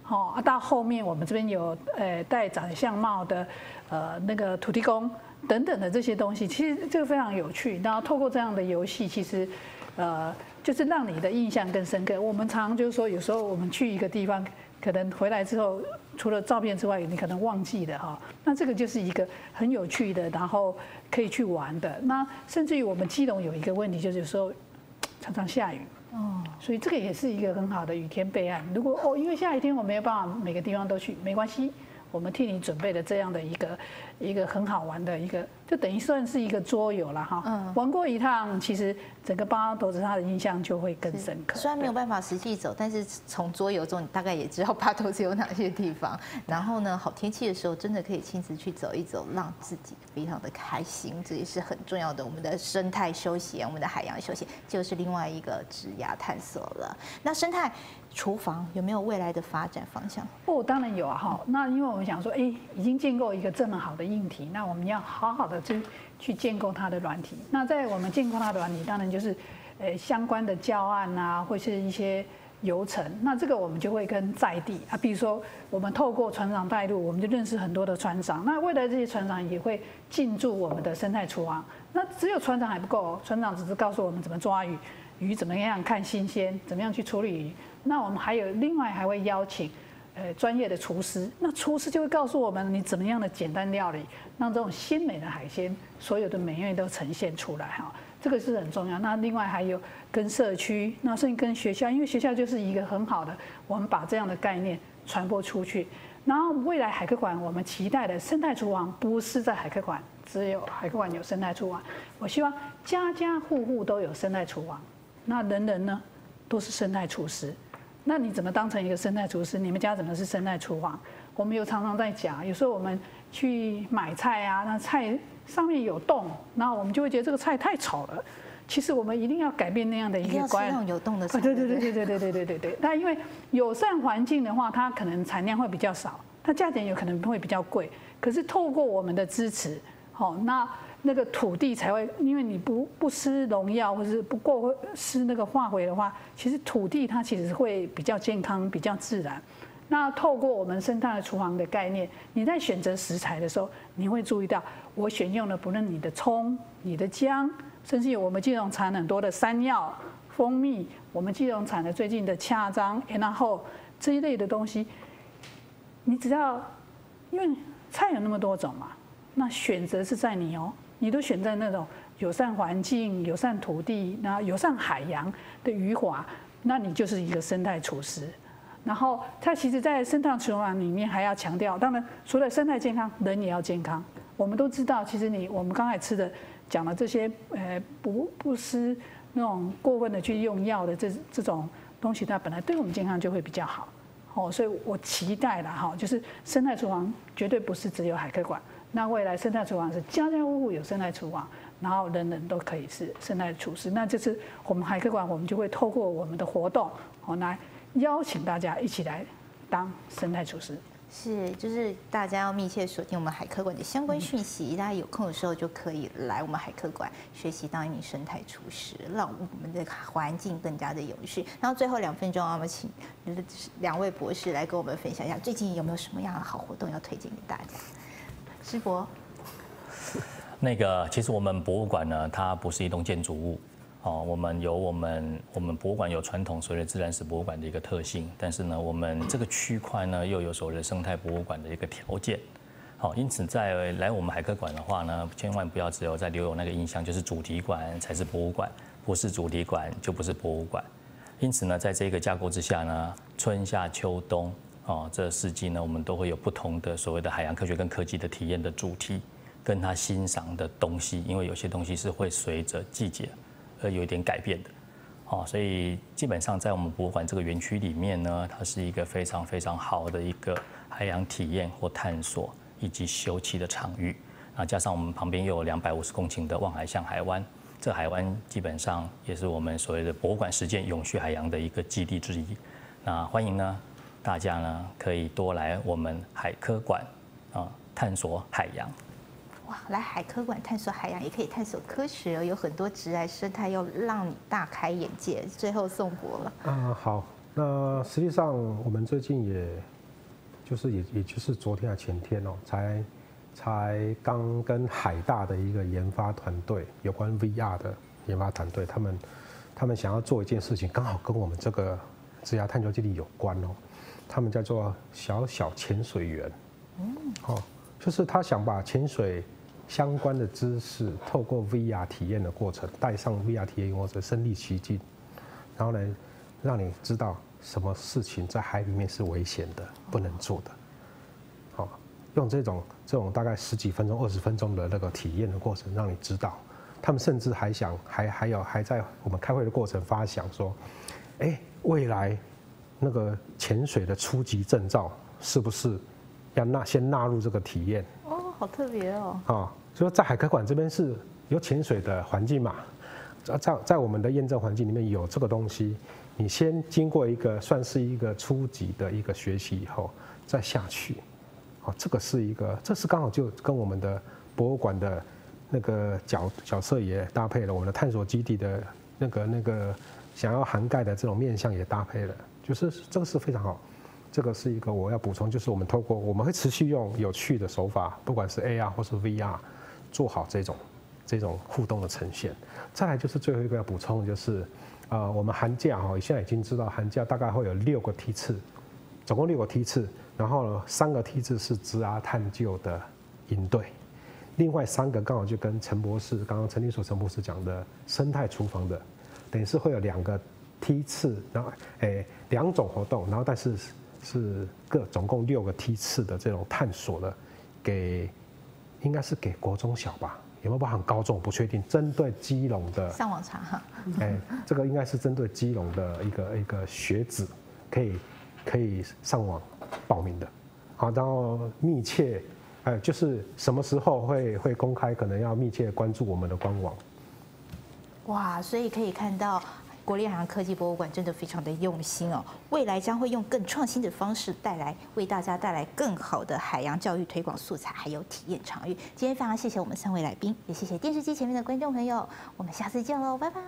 哦，啊，到后面我们这边有呃戴长相帽的呃那个土地公等等的这些东西，其实这个非常有趣。然后透过这样的游戏，其实呃就是让你的印象更深刻。我们常常就是说，有时候我们去一个地方，可能回来之后，除了照片之外，你可能忘记了哈。那这个就是一个很有趣的，然后可以去玩的。那甚至于我们基隆有一个问题，就是有时候常常下雨。哦，所以这个也是一个很好的雨天备案。如果哦，因为下雨天我没有办法每个地方都去，没关系，我们替你准备了这样的一个一个很好玩的一个，就等于算是一个桌游了哈。嗯，玩过一趟，其实整个八斗子他的印象就会更深刻。 虽然没有办法实际走，但是从桌游中你大概也知道八斗子有哪些地方。然后呢，好天气的时候真的可以亲自去走一走，让自己非常的开心，这也是很重要的。我们的生态休闲，我们的海洋休闲，就是另外一个职涯探索了。那生态厨房有没有未来的发展方向？ 哦，当然有啊哈。那因为我们想说，哎，已经建构一个这么好的硬体，那我们要好好的去去建构它的软体。那在我们建构它的软体，当然就是，呃，相关的教案啊，或是一些流程。那这个我们就会跟在地啊，比如说我们透过船长带路，我们就认识很多的船长。那未来这些船长也会进驻我们的生态厨房。那只有船长还不够，船长只是告诉我们怎么抓鱼，鱼怎么样看新鲜，怎么样去处理鱼。那我们还有另外还会邀请，呃，专业的厨师。那厨师就会告诉我们你怎么样的简单料理，让这种鲜美的海鲜所有的美味都呈现出来哈。这个是很重要。那另外还有跟社区，那甚至跟学校，因为学校就是一个很好的，我们把这样的概念传播出去。然后未来海科馆我们期待的生态厨房不是在海科馆只有海科馆有生态厨房，我希望家家户户都有生态厨房，那人人呢都是生态厨师。那你怎么当成一个生态厨师？你们家怎么是生态厨房？我们有常常在讲，有时候我们去买菜啊，那菜上面有洞，然后我们就会觉得这个菜太丑了。其实我们一定要改变那样的一个观念。 那种有洞的菜。 对对对对对对对对对对。那因为友善环境的话，它可能产量会比较少，它价钱有可能会比较贵。可是透过我们的支持，好那。那个土地才会，因为你不不施农药或是不过施那个化肥的话，其实土地它其实会比较健康、比较自然。那透过我们生态厨房的概念，你在选择食材的时候，你会注意到我选用的不论你的葱、你的姜，甚至我们基隆产很多的山药、蜂蜜，我们基隆产的最近的恰章、然后这一类的东西，你只要因为菜有那么多种嘛，那选择是在你哦。你都选在那种友善环境、友善土地、然后友善海洋的渔华，那你就是一个生态厨师。然后它其实，在生态厨房里面还要强调，当然除了生态健康，人也要健康。我们都知道，其实你我们刚才吃的讲了这些，呃，不不施那种过分的去用药的这这种东西，它本来对我们健康就会比较好。哦，所以我期待了哈，就是生态厨房绝对不是只有海科馆。那未来生态厨房是家家户户有生态厨房，然后人人都可以是生态厨师。那这次我们海科馆，我们就会透过我们的活动，哦，来邀请大家一起来当生态厨师。 是，就是大家要密切锁定我们海科馆的相关讯息，大家有空的时候就可以来我们海科馆学习当一名生态厨师，让我们的环境更加的有序。然后最后两分钟，我们请两位博士来跟我们分享一下，最近有没有什么样的好活动要推荐给大家？师伯， 那个其实我们博物馆呢，它不是一栋建筑物，哦，我们有我们我们博物馆有传统所谓的自然史博物馆的一个特性，但是呢，我们这个区块呢又有所谓的生态博物馆的一个条件，好，因此在来我们海科馆的话呢，千万不要只有在留有那个印象，就是主题馆才是博物馆，不是主题馆就不是博物馆。因此呢，在这个架构之下呢，春夏秋冬。哦，这四季呢，我们都会有不同的所谓的海洋科学跟科技的体验的主题，跟他欣赏的东西，因为有些东西是会随着季节而有一点改变的。哦，所以基本上在我们博物馆这个园区里面呢，它是一个非常非常好的一个海洋体验或探索以及休憩的场域。那加上我们旁边又有两百五十公顷的望海巷海湾，这海湾基本上也是我们所谓的博物馆实践永续海洋的一个基地之一。那欢迎呢。大家呢可以多来我们海科馆啊探索海洋。 哇，来海科馆探索海洋也可以探索科学哦，有很多植来生态要让你大开眼界。最后宋博了。 啊、呃，好，那实际上我们最近也就是也也就是昨天啊前天哦，才才刚跟海大的一个研发团队有关 V R 的研发团队，他们他们想要做一件事情，刚好跟我们这个职涯探究基地有关哦。他们叫做小小潜水员，嗯，哦，就是他想把潜水相关的知识透过 V R 体验的过程，带上 V R 体验过程，身临其境，然后呢，让你知道什么事情在海里面是危险的，不能做的。好，用这种这种大概十几分钟、二十分钟的那个体验的过程，让你知道。他们甚至还想，还还有还在我们开会的过程发想说，哎，未来那个潜水的初级证照是不是要纳先纳入这个体验？ 哦，好特别哦。 啊，所以在海科馆这边是有潜水的环境嘛，在在我们的验证环境里面有这个东西，你先经过一个算是一个初级的一个学习以后，再下去，哦，这个是一个，这是刚好就跟我们的博物馆的那个角角色也搭配了，我们的探索基地的那个那个想要涵盖的这种面向也搭配了，就是这个是非常好。这个是一个我要补充，就是我们透过我们会持续用有趣的手法，不管是 A R 或是 V R， 做好这种这种互动的呈现。再来就是最后一个要补充的就是，呃，我们寒假哈，现在已经知道寒假大概会有六个梯次，总共六个梯次，然后呢三个梯次是职涯探究的营队，另外三个刚好就跟陈博士刚刚陈立所陈博士讲的生态厨房的，等于是会有两个梯次，然后诶两种活动，然后但是。是各总共六个梯次的这种探索的，给应该是给国中小吧，有没有包含高中我不确定。针对基隆的上网查哈， 哎，这个应该是针对基隆的一个一个学子，可以可以上网报名的。好，然后密切，哎，就是什么时候会会公开，可能要密切关注我们的官网。 哇，所以可以看到。国立海洋科技博物馆真的非常的用心哦，未来将会用更创新的方式带来为大家带来更好的海洋教育推广素材，还有体验场域。今天非常谢谢我们三位来宾，也谢谢电视机前面的观众朋友，我们下次见喽，拜拜。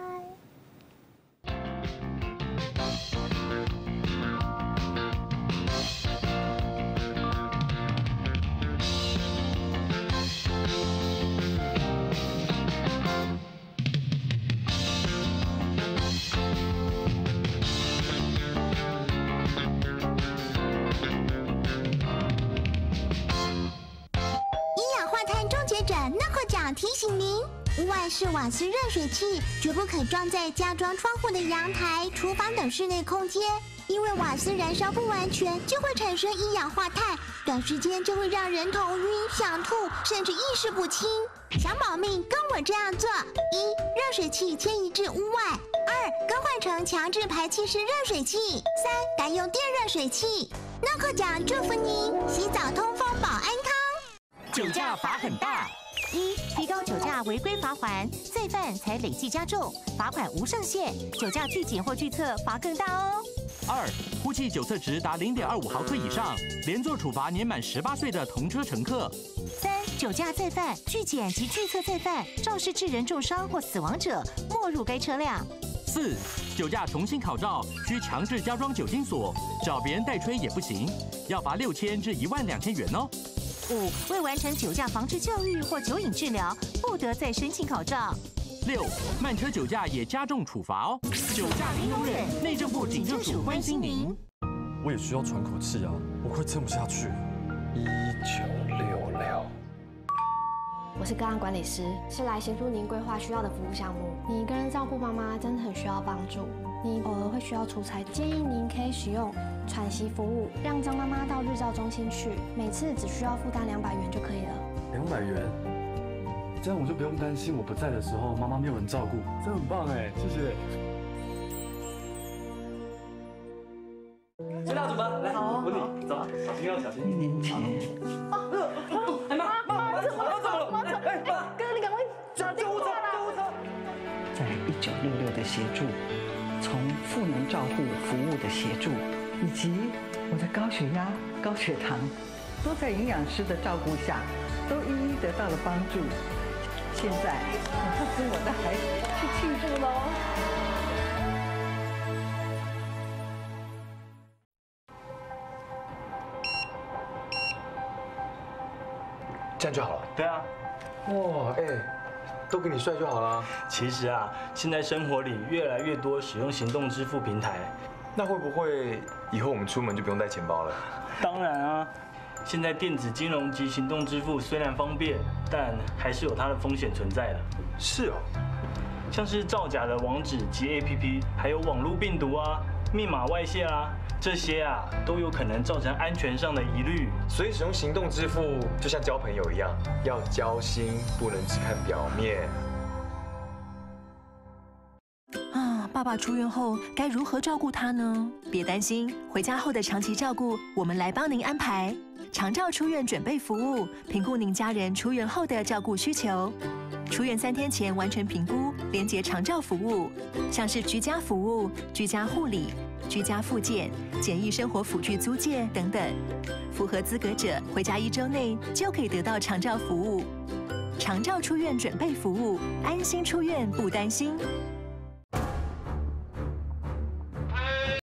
提醒您，屋外式瓦斯热水器绝不可装在加装窗户的阳台、厨房等室内空间，因为瓦斯燃烧不完全就会产生一氧化碳，短时间就会让人头晕、想吐，甚至意识不清。想保命，跟我这样做：一、热水器迁移至屋外；二、更换成强制排气式热水器；三、改用电热水器。诺克奖祝福您，洗澡通风保安康。 酒驾罚很大。一、提高酒驾违规罚锾，再犯才累计加重，罚款无上限，酒驾拒检或拒测罚更大哦。 二、呼气酒测值达零点二五毫克以上，连坐处罚年满十八岁的同车乘客。 三、酒驾再犯、拒检及拒测再犯，肇事致人重伤或死亡者，没入该车辆。 四、酒驾重新考照，需强制加装酒精锁，找别人代吹也不行，要罚六千至一万两千元哦。 五、未完成酒驾防治教育或酒瘾治疗，不得再申请考照。 六、慢车酒驾也加重处罚哦。酒驾零容忍，内政部警政署关心您。 我也需要喘口气啊，我快撑不下去了。一九六六。 我是个案管理师，是来协助您规划需要的服务项目。你一个人照顾妈妈真的很需要帮助，你偶尔会需要出差，建议您可以使用喘息服务，让张妈妈到日照中心去，每次只需要负担两百元就可以了。 两百元，这样我就不用担心我不在的时候妈妈没有人照顾，这很棒哎，谢谢。 吹蜡烛吧，来，我扶你，走，小心哦，小心。一年前。哎妈，妈，妈怎么了？妈怎么了？哎妈，哥，你赶快叫救护车，救护车！ 在一九六六的协助，从赋能照护服务的协助，以及我的高血压、高血糖，都在营养师的照顾下，都一一得到了帮助。现在我要跟我的孩子去庆祝喽！ 这样就好了。 对啊。 哇，哎，都给你帅就好了。 其实啊，现在生活里越来越多使用行动支付平台， 那会不会以后我们出门就不用带钱包了？ 当然啊，现在电子金融及行动支付虽然方便，但还是有它的风险存在的。 是哦。 像是造假的网址及 A P P， 还有网络病毒啊、密码外泄啊，这些啊都有可能造成安全上的疑虑。 所以使用行动支付就像交朋友一样，要交心，不能只看表面。 啊，爸爸出院后该如何照顾他呢？别担心，回家后的长期照顾，我们来帮您安排长照出院准备服务，评估您家人出院后的照顾需求。出院三天前完成评估，连结长照服务，像是居家服务、居家护理、居家复健、简易生活辅具租借等等。符合资格者，回家一周内就可以得到长照服务。长照出院准备服务，安心出院不担心。